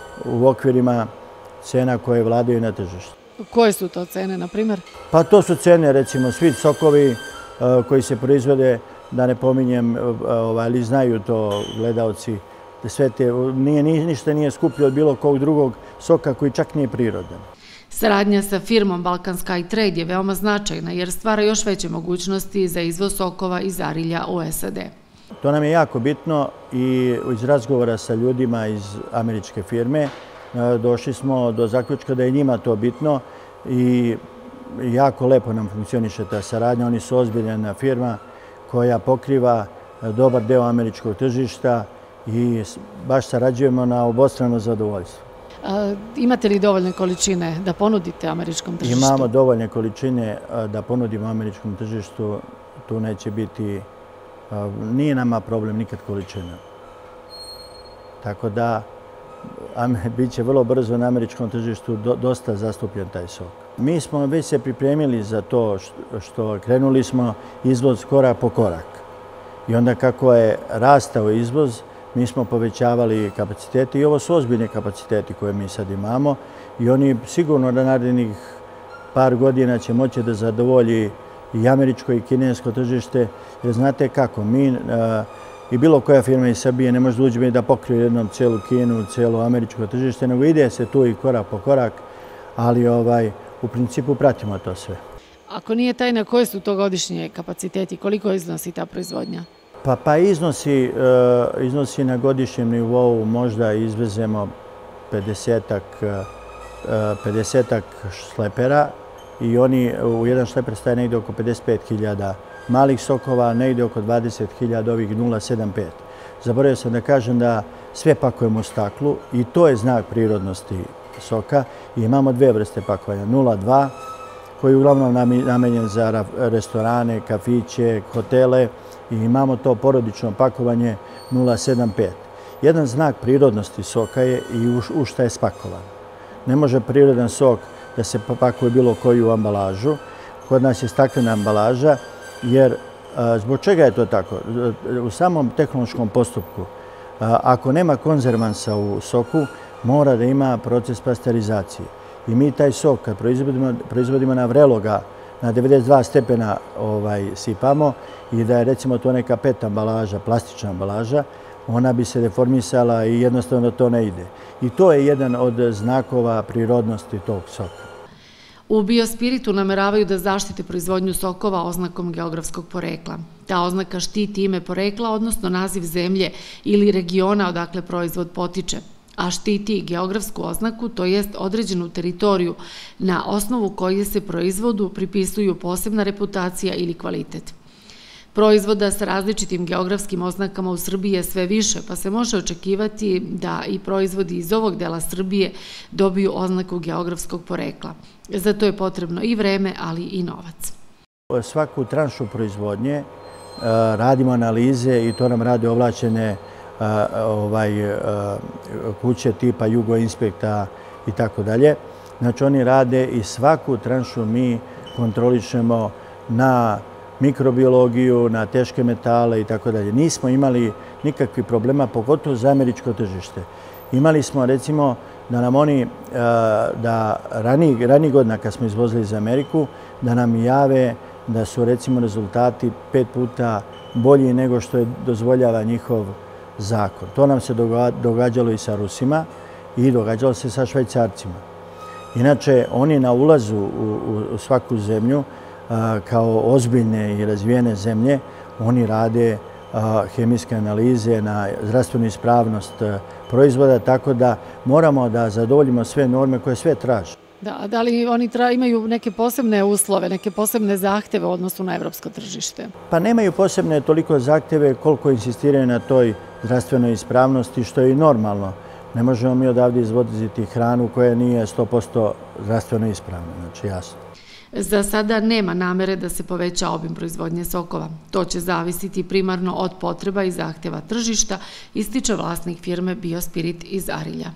u okvirima cena koje vladaju na tržištu. Koje su to cene, na primjer? Pa to su cene, recimo, svi sokovi koji se proizvode, da ne pominjem, ali znaju to gledalci, sve te, ništa nije skuplje od bilo kog drugog soka koji čak nije prirodan. Saradnja sa firmom Balkan Sky Trade je veoma značajna jer stvara još veće mogućnosti za izvoz sokova iz Arilja u S A D. To nam je jako bitno i iz razgovora sa ljudima iz američke firme došli smo do zaključka da je njima to bitno i jako lepo nam funkcioniše ta saradnja. Oni su ozbiljna firma koja pokriva dobar deo američkog tržišta i baš sarađujemo na obostrano zadovoljstvo. Imate li dovoljne količine da ponudite američkom tržištu? Imamo dovoljne količine da ponudimo američkom tržištu. Tu neće biti, nije nama problem nikad količina. Tako da bit će vrlo brzo na američkom tržištu dosta zastupljen taj sok. Mi smo već se pripremili za to što krenuli smo izvoz korak po korak. I onda kako je rastao izvoz, mi smo povećavali kapacitete i ovo su ozbiljni kapaciteti koje mi sad imamo i oni sigurno na narednih par godina će moći da zadovolji i američko i kinesko tržište, jer znate kako, mi i bilo koja firma iz Srbije ne može da uđe da pokrije jednom celu Kinu, celo američko tržište, nego ide se tu i korak po korak, ali u principu pratimo to sve. Ako nije tajna, koje su to godišnje kapaciteti, koliko iznosi ta proizvodnja? Pa iznosi na godišnjem nivou, možda izvezemo pedesetak šlepera i oni u jedan šleper staje negdje oko pedeset pet hiljada malih sokova, negdje oko dvadeset hiljada ovih nula sedam pet. Zaboravio sam da kažem da sve pakujemo u staklu i to je znak prirodnosti soka. I imamo dve vrste pakovanja, nula dva koji je uglavnom namenjen za restorane, kafiće, hotele i imamo to porodično pakovanje nula sedam pet. Jedan znak prirodnosti soka je i u šta je spakovan. Ne može prirodan sok da se pakuje bilo koju ambalažu. Kod nas je staklena ambalaža, jer zbog čega je to tako? U samom tehnološkom postupku, ako nema konzervansa u soku, mora da ima proces pasterizacije. I mi taj sok, kad proizvodimo na vrelo ga na devedeset dva stepena sipamo i da je recimo to neka pet ambalaža, plastična ambalaža, ona bi se deformisala i jednostavno to ne ide. I to je jedan od znakova prirodnosti tog soka. U Biospiritu nameravaju da zaštite proizvodnju sokova oznakom geografskog porekla. Ta oznaka štiti ime porekla, odnosno naziv zemlje ili regiona odakle proizvod potiče, a štiti geografsku oznaku, to jest određenu teritoriju na osnovu koje se proizvodu pripisuju posebna reputacija ili kvalitet. Proizvoda sa različitim geografskim oznakama u Srbiji je sve više, pa se može očekivati da i proizvodi iz ovog dela Srbije dobiju oznaku geografskog porekla. Za to je potrebno i vreme, ali i novac. Svaku tranšu proizvodnje radimo analize i to nam rade ovlašćene kuće tipa Jugoinspekta i tako dalje. Znači oni rade i svaku tranšu mi kontrolišemo na mikrobiologiju, na teške metale i tako dalje. Nismo imali nikakvih problema, pogotovo za američko tržište. Imali smo recimo da nam oni, da ranijih godina kad smo izvozili za Ameriku, da nam jave da su recimo rezultati pet puta bolji nego što je dozvoljava njihov zakon. To nam se događalo i sa Rusima i događalo se sa Švajcarcima. Inače, oni na ulazu u svaku zemlju kao ozbiljne i razvijene zemlje, oni rade hemijske analize na zdravstvenu ispravnost proizvoda, tako da moramo da zadovoljimo sve norme koje sve traže. Da li oni imaju neke posebne uslove, neke posebne zahteve u odnosu na evropsko tržište? Pa nemaju posebne toliko zahteve koliko insistiraju na toj zdravstvenoj ispravnosti, što je i normalno. Ne možemo mi odavde izvoziti hranu koja nije sto posto zdravstveno ispravna, znači jasno. Za sada nema namere da se poveća obim proizvodnje sokova. To će zavisiti primarno od potreba i zahteva tržišta, ističe vlasnik firme Biospirit iz Arilja.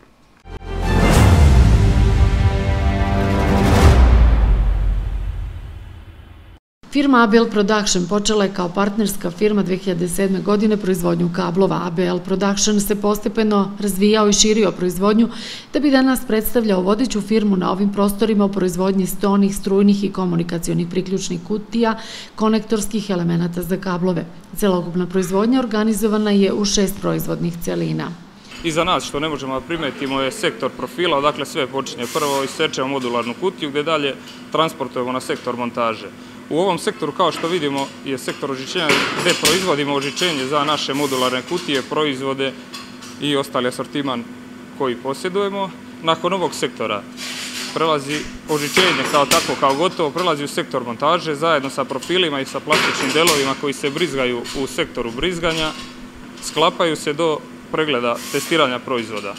Firma A B L Production počela je kao partnerska firma dve hiljade sedme. godine proizvodnju kablova. A B L Production se postepeno razvijao i širio proizvodnju da bi danas predstavljao vodeću firmu na ovim prostorima u proizvodnji stonih, strujnih i komunikacionih priključnih kutija, konektorskih elemenata za kablove. Celokupna proizvodnja organizovana je u šest proizvodnih celina. Iza nas, što ne možemo da primetimo, je sektor profila, odakle sve počinje. Prvo isečemo modularnu kutiju gde dalje transportujemo na sektor montaže. U ovom sektoru, kao što vidimo, je sektor ožičenja gde proizvodimo ožičenje za naše modularne kutije, proizvode i ostali asortiman koji posjedujemo. Nakon ovog sektora prelazi ožičenje kao tako, kao gotovo, prelazi u sektor montaže zajedno sa profilima i sa plastičnim delovima koji se brizgaju u sektoru brizganja, sklapaju se do pregleda testiranja proizvoda.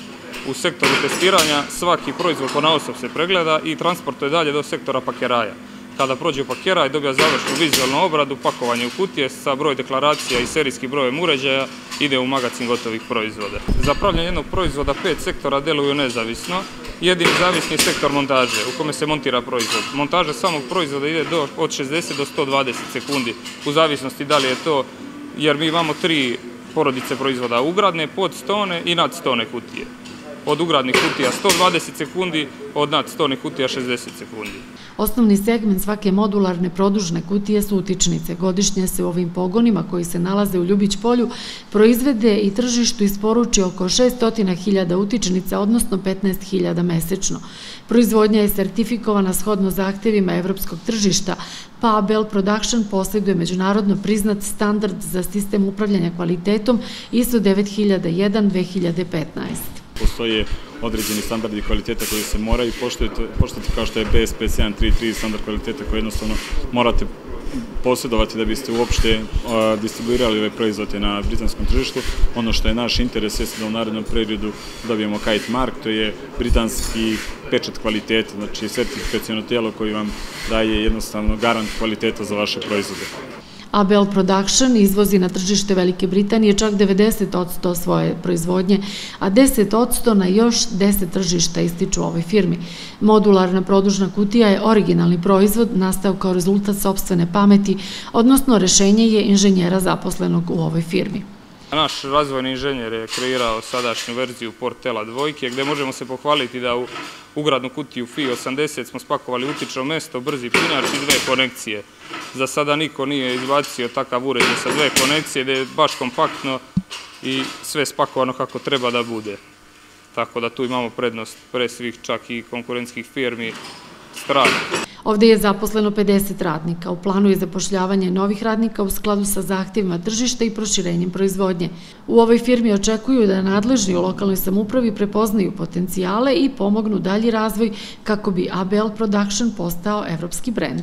u sektoru testiranja svaki proizvod ponaosob se pregleda i transportuje dalje do sektora pakeraja. Kada prođe u pakeraj, dobija završnu vizualnu obradu, pakovanje u kutije sa broj deklaracija i serijski brojem uređaja, ide u magacin gotovih proizvoda. Za pravljanje jednog proizvoda pet sektora deluju nezavisno. Jedini zavisni sektor montaže u kome se montira proizvod. Montaža samog proizvoda ide od šezdeset do sto dvadeset sekundi, u zavisnosti da li je to, jer mi imamo tri porodice proizvoda, ugradne, podstone i nadstone kutije. Od ugradnih kutija sto dvadeset sekundi, od nadstonih kutija šezdeset sekundi. Osnovni segment svake modularne produžne kutije su utičnice. Godišnje se u ovim pogonima koji se nalaze u Ljubić polju proizvede i tržištu isporuči oko šesto hiljada utičnica, odnosno petnaest hiljada mesečno. Proizvodnja je sertifikovana shodno zahtevima evropskog tržišta, pa A B L Production posjeduje međunarodno priznat standard za sistem upravljanja kvalitetom I S O devet hiljada jedan dve hiljade petnaest. Postoje određeni standardi kvaliteta koji se moraju poštovati, kao što je B S P sedam tri tri standard kvaliteta koji jednostavno morate posjedovati da biste uopšte distribuirali ove proizvode na britanskom tržištu. Ono što je naš interes je da u narednom periodu dobijemo Kite Mark, to je britanski pečat kvaliteta, znači sertifikaciono tijelo koji vam daje jednostavno garant kvaliteta za vaše proizvode. A B L Production izvozi na tržište Velike Britanije čak devedeset posto svoje proizvodnje, a deset posto na još deset tržišta ističu ovoj firmi. Modularna produžna kutija je originalni proizvod nastao kao rezultat sopstvene pameti, odnosno rešenje je inženjera zaposlenog u ovoj firmi. Naš razvojni inženjer je kreirao sadašnju verziju Portela dvojke, gde možemo se pohvaliti da u ugradnu kutiju F I osamdeset smo spakovali utično mesto, brzi punjač i dve konekcije. Za sada niko nije izbacio takav uređaj sa dve konekcije, gde je baš kompaktno i sve spakovano kako treba da bude. Tako da tu imamo prednost pre svih čak i konkurentskih firmi stranih. Ovde je zaposleno pedeset radnika. U planu je zapošljavanje novih radnika u skladu sa zahtevima tržišta i proširenjem proizvodnje. U ovoj firmi očekuju da nadležni u lokalnoj samoupravi prepoznaju potencijale i pomognu dalji razvoj kako bi A B L Production postao evropski brend.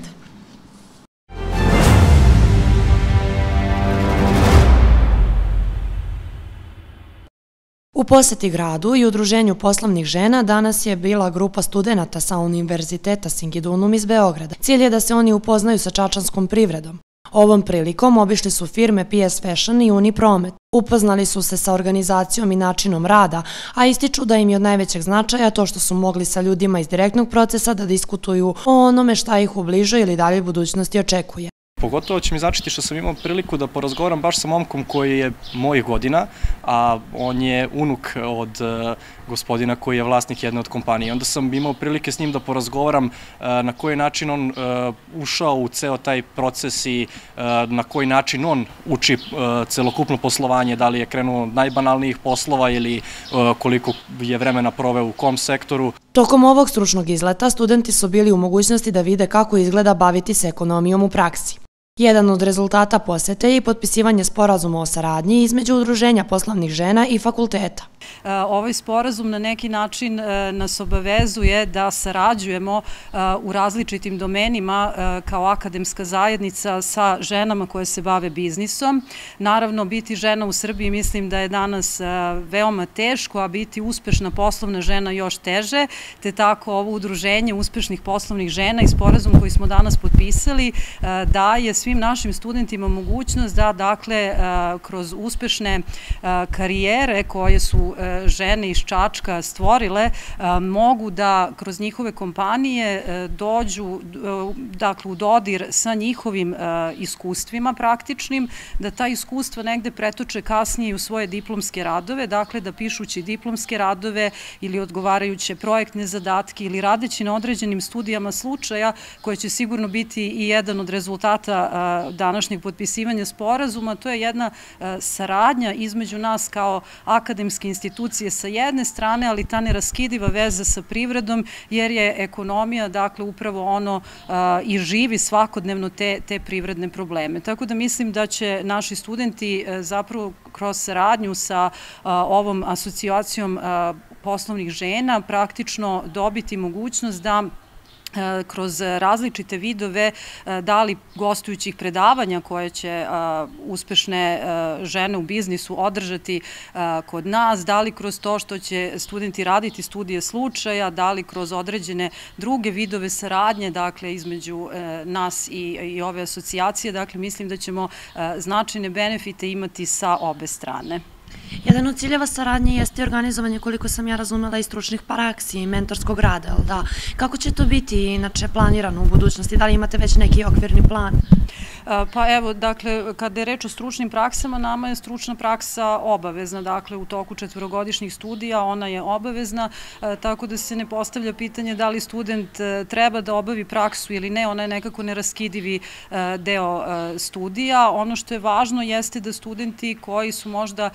U poseti gradu i udruženju poslovnih žena danas je bila grupa studenata sa Univerziteta Singidunum iz Beograda. Cilj je da se oni upoznaju sa čačanskom privredom. Ovom prilikom obišli su firme P S Fashion i Unipromet. Upoznali su se sa organizacijom i načinom rada, a ističu da im je od najvećeg značaja to što su mogli sa ljudima iz direktnog procesa da diskutuju o onome šta ih u bližoj ili daljoj budućnosti očekuje. Pogotovo će mi značiti što sam imao priliku da porazgovaram baš sa momkom koji je mojih godina, a on je unuk od gospodina koji je vlasnik jedne od kompanije. Onda sam imao prilike s njim da porazgovaram na koji način on ušao u ceo taj proces i na koji način on uči celokupno poslovanje, da li je krenuo od najbanalnijih poslova ili koliko je vremena proveo u kom sektoru. Tokom ovog stručnog izleta studenti su bili u mogućnosti da vide kako izgleda baviti se ekonomijom u praksi. Jedan od rezultata posete je i potpisivanje sporazuma o saradnji između Udruženja poslovnih žena i fakulteta. Ovaj sporazum na neki način nas obavezuje da sarađujemo u različitim domenima kao akademska zajednica sa ženama koje se bave biznisom. Naravno, biti žena u Srbiji mislim da je danas veoma teško, a biti uspešna poslovna žena još teže, te tako ovo udruženje uspešnih poslovnih žena i sporazum koji smo danas potpisali daje svim našim studentima mogućnost da, dakle, kroz uspešne karijere koje su žene iz Čačka stvorile, mogu da kroz njihove kompanije dođu, dakle, u dodir sa njihovim iskustvima praktičnim, da ta iskustva negde pretoče kasnije u svoje diplomske radove, dakle, da pišući diplomske radove ili odgovarajuće projektne zadatke ili radeći na određenim studijama slučaja, koje će sigurno biti i jedan od rezultata današnjeg potpisivanja sporazuma, to je jedna saradnja između nas kao akademske institucije sa jedne strane, ali ta neraskidiva veza sa privredom, jer je ekonomija, dakle, upravo ono i živi svakodnevno te, te privredne probleme. Tako da mislim da će naši studenti zapravo kroz saradnju sa ovom asocijacijom poslovnih žena praktično dobiti mogućnost da kroz različite vidove, da li gostujućih predavanja koje će uspešne žene u biznisu održati kod nas, da li kroz to što će studenti raditi studije slučaja, da li kroz određene druge vidove saradnje, dakle, između nas i ove asocijacije. Dakle, mislim da ćemo značajne benefite imati sa obe strane. Jedan od ciljeva saradnje jeste organizovanje, koliko sam ja razumela, i stručnih praksi i mentorskog rada, ali da? Kako će to biti inače planirano u budućnosti? Da li imate već neki okvirni plan? Pa evo, dakle, kada je reč o stručnim praksama, nama je stručna praksa obavezna, dakle, u toku četvorogodišnjih studija ona je obavezna, tako da se ne postavlja pitanje da li student treba da obavi praksu ili ne, ona je nekako neraskidivi deo studija. Ono što je važno jeste da studenti koji su možda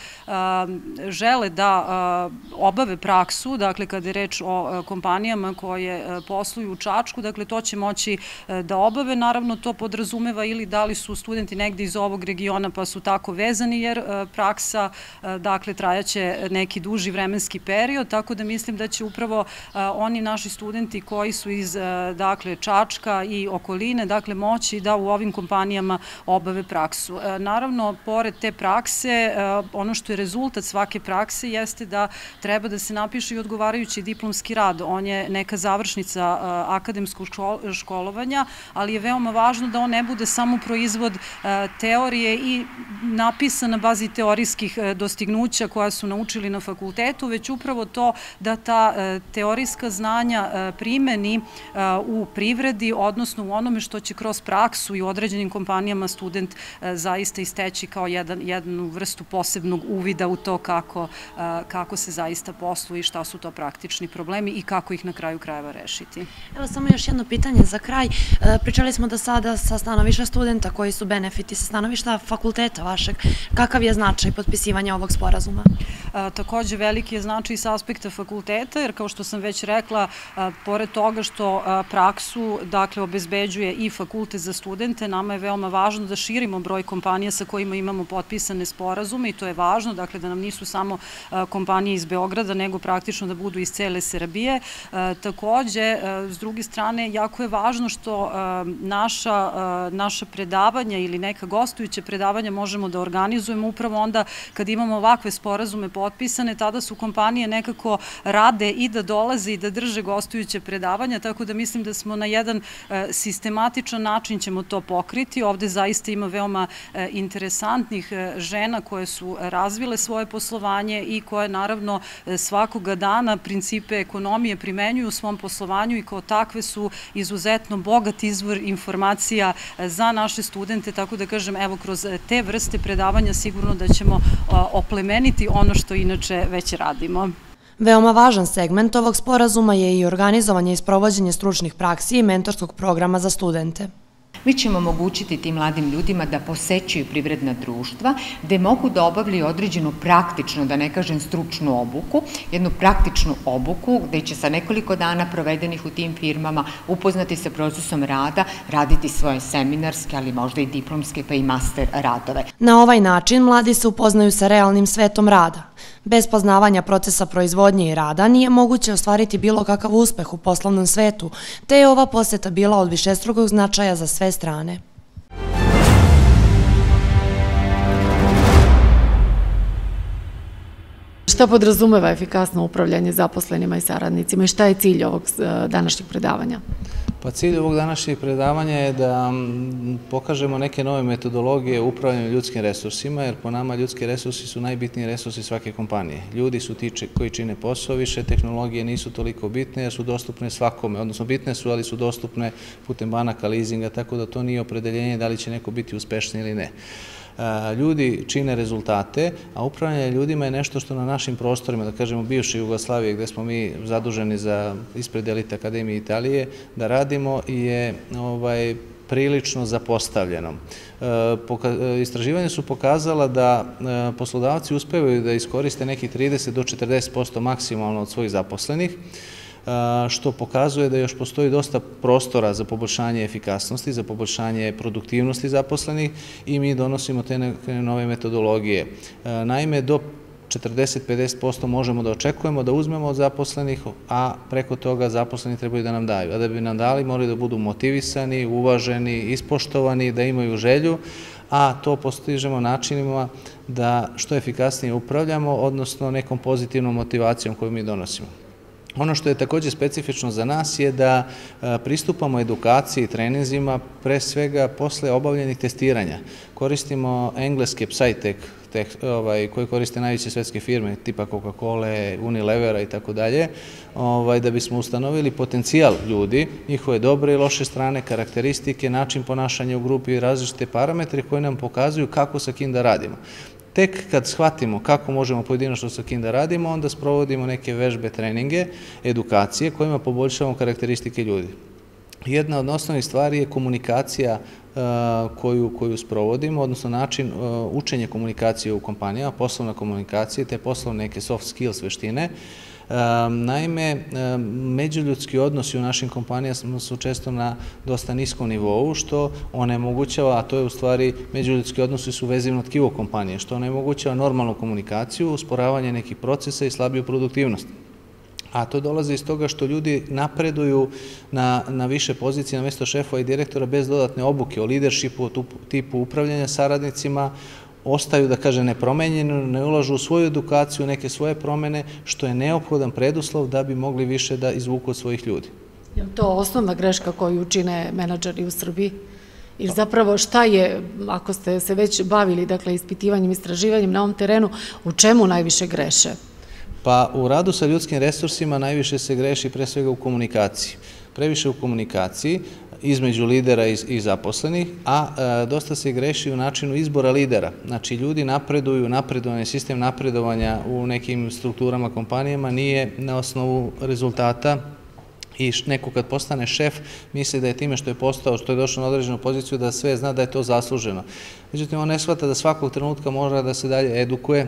žele da obave praksu, dakle, kada je reč o kompanijama koje posluju u Čačku, dakle, to će moći da obave. Naravno, to podrazumeva ili da li su studenti negde iz ovog regiona pa su tako vezani, jer praksa, dakle, trajaće neki duži vremenski period, tako da mislim da će upravo oni naši studenti koji su iz, dakle, Čačka i okoline, dakle, moći da u ovim kompanijama obave praksu. Naravno, pored te prakse, ono što je rezultat svake prakse jeste da treba da se napiše i odgovarajući diplomski rad. On je neka završnica akademskog školovanja, ali je veoma važno da on ne bude samo proizvod teorije i napisan na bazi teorijskih dostignuća koja su naučili na fakultetu, već upravo to da ta teorijska znanja primeni u privredi, odnosno u onome što će kroz praksu i u određenim kompanijama student zaista isteći kao jednu vrstu posebnog uvida u to kako se zaista posluje i šta su to praktični problemi i kako ih na kraju krajeva rešiti. Evo samo još jedno pitanje za kraj. Pričali smo da sada sa stanovišta studenta koji su benefiti, sa stanovišta fakulteta vašeg, kakav je značaj potpisivanja ovog sporazuma? Takođe, veliki je značaj sa aspekta fakulteta, jer kao što sam već rekla, pored toga što praksu, dakle, obezbeđuje i fakultet za studente, nama je veoma važno da širimo broj kompanija sa kojima imamo potpisane sporazume i to je važno, dakle, da nam nisu samo kompanije iz Beograda, nego praktično da budu iz cele Srbije. Takođe, s druge strane, jako je važno što naša predavanja ili neka gostujuća predavanja možemo da organizujemo upravo onda kad imamo ovakve sporazume potpisane, tada su kompanije nekako rade i da dolaze i da drže gostujuće predavanja, tako da mislim da smo na jedan sistematičan način ćemo to pokriti. Ovde zaista ima veoma interesantnih žena koje su razvile svoje poslovanje i koje naravno svakoga dana principe ekonomije primenjuju u svom poslovanju i kao takve su izuzetno bogat izvor informacija za naše studente, tako da kažem, evo, kroz te vrste predavanja sigurno da ćemo oplemeniti ono što inače već radimo. Veoma važan segment ovog sporazuma je i organizovanje i sprovođenje stručnih praksi i mentorskog programa za studente. Mi ćemo omogućiti tim mladim ljudima da posećuju privredna društva, gde mogu da obavljaju određenu praktičnu, da ne kažem stručnu obuku, jednu praktičnu obuku gde će sa nekoliko dana provedenih u tim firmama upoznati sa procesom rada, raditi svoje seminarske, ali možda i diplomske pa i master radove. Na ovaj način mladi se upoznaju sa realnim svetom rada. Bez poznavanja procesa proizvodnje i rada nije moguće ostvariti bilo kakav uspeh u poslovnom svetu, te je ova poseta bila od višestrukog značaja za sve strane. Šta podrazumeva efikasno upravljanje zaposlenima i saradnicima i šta je cilj ovog današnjeg predavanja? Pa cilj ovog današnjeg predavanja je da pokažemo neke nove metodologije u upravljanju ljudskim resursima, jer po nama ljudski resursi su najbitniji resursi svake kompanije. Ljudi su ti koji čine posao, više tehnologije nisu toliko bitne jer su dostupne svakome, odnosno bitne su, ali su dostupne putem banaka, leasinga, tako da to nije opredeljenje da li će neko biti uspešniji ili ne. Ljudi čine rezultate, a upravljanje ljudima je nešto što na našim prostorima, da kažemo bivše Jugoslavije, gde smo mi zaduženi za ispred Elite Akademije Italije, da radimo i je prilično zapostavljeno. Istraživanja su pokazala da poslodavci uspevaju da iskoriste nekih trideset do četrdeset posto maksimalno od svojih zaposlenih, što pokazuje da još postoji dosta prostora za poboljšanje efikasnosti, za poboljšanje produktivnosti zaposlenih i mi donosimo te nove metodologije. Naime, do četrdeset do pedeset posto možemo da očekujemo da uzmemo od zaposlenih, a preko toga zaposleni trebaju da nam daju. A da bi nam dali, moraju da budu motivisani, uvaženi, ispoštovani, da imaju želju, a to postižemo načinima da što efikasnije upravljamo, odnosno nekom pozitivnom motivacijom koju mi donosimo. Ono što je također specifično za nas je da pristupamo edukaciji i treninzima pre svega posle obavljenih testiranja. Koristimo engleske Psytech koje koriste najveće svetske firme tipa Coca-Cola, Unilevera i tako dalje, da bismo ustanovili potencijal ljudi, njihove dobre i loše strane, karakteristike, način ponašanja u grupi i različite parametre koji nam pokazuju kako sa kim da radimo. Tek kad shvatimo kako možemo pojedinačno sa kim da radimo, onda sprovodimo neke vežbe, treninge, edukacije kojima poboljšavamo karakteristike ljudi. Jedna od osnovnih stvari je komunikacija koju sprovodimo, odnosno način učenja komunikacije u kompanijama, poslovna komunikacija, te poslovne neke soft skills veštine. Naime, međuljudski odnosi u našim kompanijama su često na dosta niskom nivou, što onemogućava, a to je u stvari međuljudski odnosi su vezivno tkivo kompanije, što onemogućava normalnu komunikaciju, usporavanje nekih procesa i slabiju produktivnost. A to dolazi iz toga što ljudi napreduju na više pozicije na mjesto šefova i direktora bez dodatne obuke o leadershipu, tipu upravljanja saradnicima, ostaju, da kaže, nepromenjeni, ne ulažu u svoju edukaciju, neke svoje promene, što je neophodan preduslov da bi mogli više da izvuku od svojih ljudi. Je li to osnovna greška koju čine menadžeri u Srbiji? Ili zapravo šta je, ako ste se već bavili, dakle, ispitivanjem, istraživanjem na ovom terenu, u čemu najviše greše? Pa u radu sa ljudskim resursima najviše se greši pre svega u komunikaciji. Previše u komunikaciji između lidera i zaposlenih, a dosta se greši u načinu izbora lidera. Znači, ljudi napreduju, napredovanje, sistem napredovanja u nekim strukturama, kompanijama nije na osnovu rezultata i neko kad postane šef misli da je time što je postao, što je došao na određenu poziciju, da sve zna da je to zasluženo. Međutim, on ne shvata da svakog trenutka mora da se dalje edukuje,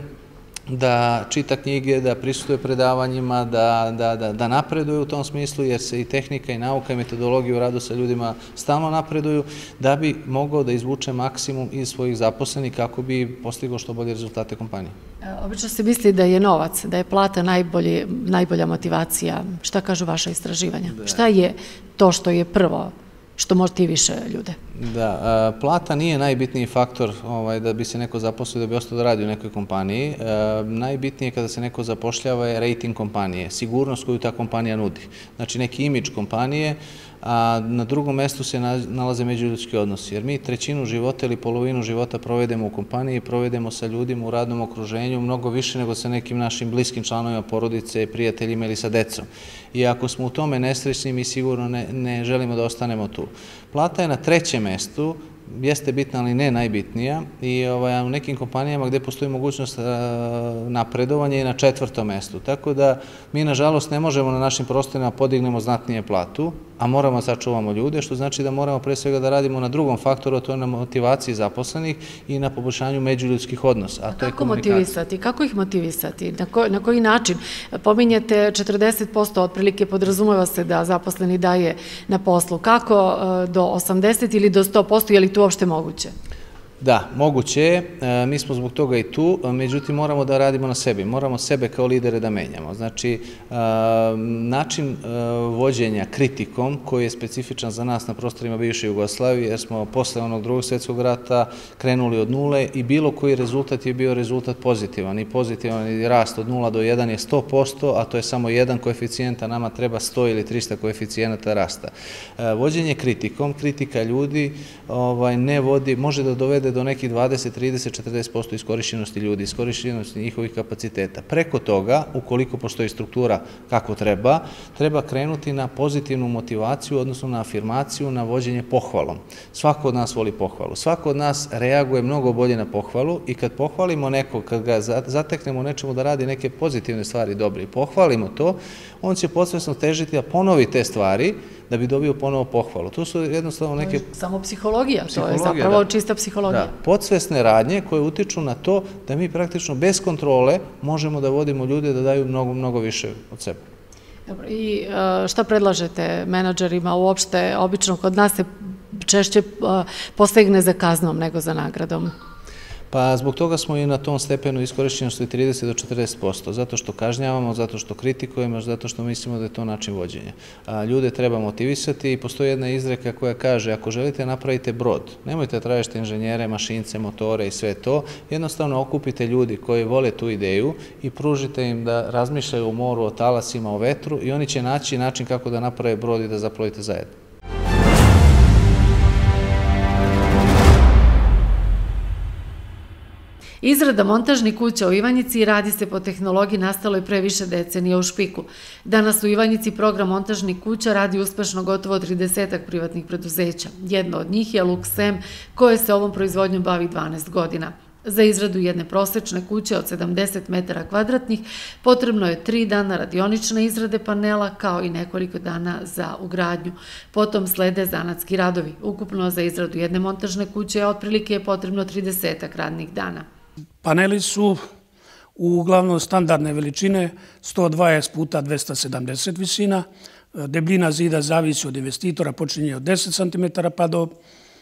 da čita knjige, da prisustuje predavanjima, da napreduje u tom smislu, jer se i tehnika i nauka i metodologija u radu sa ljudima stalno napreduju, da bi mogao da izvuče maksimum iz svojih zaposlenih kako bi postigao što bolje rezultate kompanije. Obično se misli da je novac, da je plata najbolja motivacija. Šta kažu vaša istraživanja? Šta je to što je prvo, što motiviše ljude? Da, plata nije najbitniji faktor da bi se neko zaposlio, da bi ostao da radi u nekoj kompaniji. Najbitnije kada se neko zapošljava je rating kompanije, sigurnost koju ta kompanija nudi. Znači neki imidž kompanije, a na drugom mestu se nalaze međuljudski odnosi. Jer mi trećinu života ili polovinu života provedemo u kompaniji, provedemo sa ljudima u radnom okruženju mnogo više nego sa nekim našim bliskim članovima porodice, prijateljima ili sa decom. I ako smo u tome nesrećni, mi sigurno ne želimo da ostanemo tu. Plata je na trećem mestu, jeste bitna, ali ne najbitnija, i u nekim kompanijama gde postoji mogućnost napredovanja je na četvrtom mestu. Tako da mi, nažalost, ne možemo na našim prostorima podignemo znatnije platu, a moramo da sačuvamo ljude, što znači da moramo pre svega da radimo na drugom faktoru, a to je na motivaciji zaposlenih i na poboljšanju međuljudskih odnosa. A kako motivisati? Kako ih motivisati? Na koji način? Pominjete četrdeset posto otprilike, podrazumeva se da zaposleni daje na poslu. Kako do osamdeset ili do sto posto, je li to uopšte moguće? Da, moguće je, mi smo zbog toga i tu, međutim moramo da radimo na sebi, moramo sebe kao lidere da menjamo. Znači, način vođenja kritikom, koji je specifičan za nas na prostorima bivše Jugoslavije, jer smo posle onog drugog svjetskog rata krenuli od nule i bilo koji rezultat je bio rezultat pozitivan. I pozitivan rast od nula do jedan je sto posto, a to je samo jedan koeficijent, a nama treba sto ili trista koeficijenata rasta. Vođenje kritikom, kritika ljudi ne vodi, može da dovede do nekih dvadeset, trideset, četrdeset posto iskorišćenosti ljudi, iskorišćenosti njihovih kapaciteta. Preko toga, ukoliko postoji struktura kako treba, treba krenuti na pozitivnu motivaciju, odnosno na afirmaciju, na vođenje pohvalom. Svako od nas voli pohvalu. Svako od nas reaguje mnogo bolje na pohvalu i kad pohvalimo nekog, kad ga zateknemo u nečemu da radi neke pozitivne stvari dobre i pohvalimo to, on će podsvesno težiti da ponovi te stvari da bi dobio ponovo pohvalu. To su jednostavno neke... Samo psihologija, to je zapravo čista psihologija. Da, podsvesne radnje koje utiču na to da mi praktično bez kontrole možemo da vodimo ljude da daju mnogo, mnogo više od sebe. Dobro, i šta predlažete menadžerima uopšte? Obično kod nas se češće postegne za kaznom nego za nagradom. Pa zbog toga smo i na tom stepenu iskorišćenosti trideset do četrdeset posto, zato što kažnjavamo, zato što kritikujemo, zato što mislimo da je to način vođenja. Ljude treba motivisati i postoji jedna izreka koja kaže ako želite napravite brod, nemojte tražiti inženjere, mašince, motore i sve to, jednostavno okupite ljudi koji vole tu ideju i pružite im da razmišljaju o moru, o talasima, o vetru i oni će naći način kako da naprave brod i da zaplovite zajedno. Izrada montažnih kuća u Ivanjici radi se po tehnologiji nastaloj pre više decenija u Špiku. Danas u Ivanjici program montažnih kuća radi uspešno gotovo tridesetak privatnih preduzeća. Jedno od njih je Luxem, koje se ovom proizvodnjom bavi dvanaest godina. Za izradu jedne prosečne kuće od sedamdeset metara kvadratnih potrebno je tri dana radionične izrade panela kao i nekoliko dana za ugradnju. Potom slede zanatski radovi. Ukupno za izradu jedne montažne kuće otprilike je potrebno tridesetak radnih dana. Paneli su uglavnom standardne veličine sto dvadeset puta dvesta sedamdeset visina. Debljina zida zavisi od investitora, počinje od deset centimetara pa do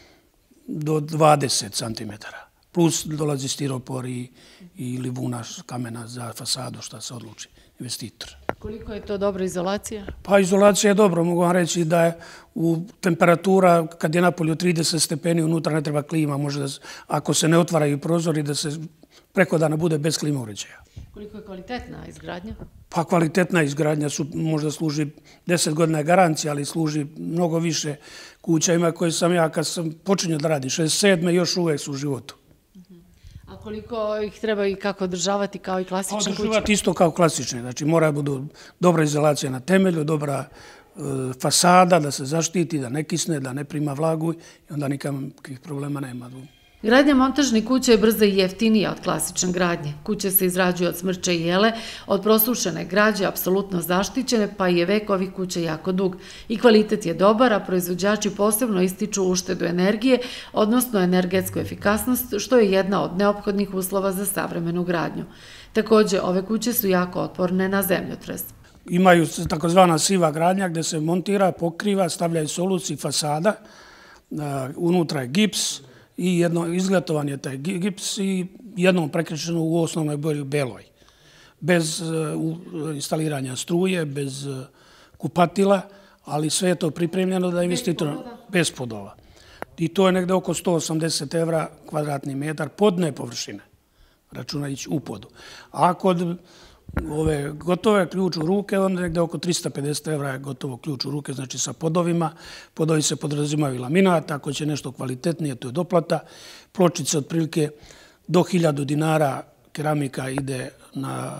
dvadeset centimetara. Plus dolazi stiropor i livunaš kamena za fasadu što se odluči investitor. Koliko je to dobra izolacija? Pa izolacija je dobro. Mogu vam reći da je u temperatura, kad je napolju trideset stepeni, unutra ne treba klima. Može da, ako se ne otvaraju prozori, da se preko dana bude bez klima uređaja. Koliko je kvalitetna izgradnja? Pa kvalitetna izgradnja su, možda služi deset godina garancija, ali služi mnogo više kuća. Ima koje sam ja, kad sam počinio da radim, šezdeset sedme još uvek su u životu. A koliko ih treba i kako održavati kao i klasične kuće? Održavati isto kao klasične. Znači mora budu dobra izolacija na temelju, dobra fasada da se zaštiti, da ne kisne, da ne prima vlagu i onda nikakvih problema nema. Gradnja montažnih kuća je brza i jeftinija od klasične gradnje. Kuće se izrađuju od smrče i jele, od prosušene građe, apsolutno zaštićene, pa je vek ovih kuća jako dug. I kvalitet je dobar, a proizvođači posebno ističu uštedu energije, odnosno energetsku efikasnost, što je jedna od neophodnih uslova za savremenu gradnju. Takođe, ove kuće su jako otporne na zemljotres. Imaju takozvana siva gradnja gde se montira, pokriva, stavljaju soluci fasada, unutra je gips, i jedno izgletovan je taj gips i jednom prekričeno u osnovnoj boji beloj. Bez instaliranja struje, bez kupatila, ali sve je to pripremljeno da investitor bez podova. I to je negde oko sto osamdeset evra kvadratni metar podne površine, računajući u podu. A kod ove gotove ključ u ruke, onda negde oko trista pedeset evra je gotovo ključ u ruke, znači sa podovima. Podovi se podrazumaju laminat, ako će nešto kvalitetnije, to je doplata. Pločice otprilike do hiljadu dinara keramika ide na,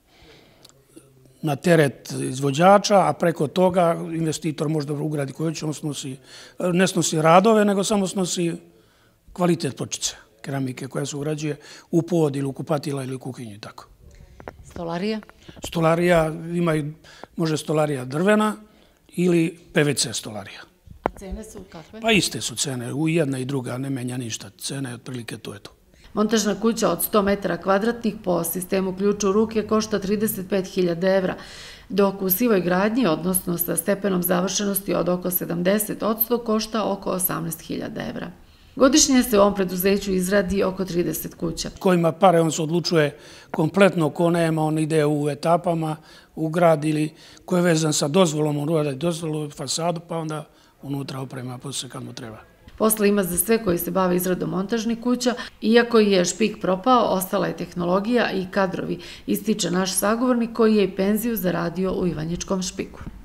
na teret izvođača, a preko toga investitor može da ugradi koju će, on snosi, ne snosi radove, nego samo snosi kvalitet pločice keramike koja se ugrađuje u pod ili u kupatila ili u kuhinju i tako. Stolarija? Stolarija, imaju, može stolarija drvena ili P V C stolarija. A cene su kakve? Pa iste su cene, u jedna i druga ne menja ništa, cene otprilike to je to. Montažna kuća od sto metara kvadratnih po sistemu ključ u ruke košta trideset pet hiljada evra, dok u sivoj gradnji, odnosno sa stepenom završenosti od oko sedamdeset posto, košta oko osamnaest hiljada evra. Godišnje se u ovom preduzeću izradi oko trideset kuća. Ko ima pare, on se odlučuje kompletno, ko nema, on ide u etapama, u grad ili ko je vezan sa dozvolom, on uradi dozvolu, fasadu, pa onda unutra oprema posle kad mu treba. Posla ima za sve koji se bave izradom montažnih kuća. Iako je Špik propao, ostala je tehnologija i kadrovi, ističe naš sagovornik koji je i penziju zaradio u Ivanjičkom Špiku.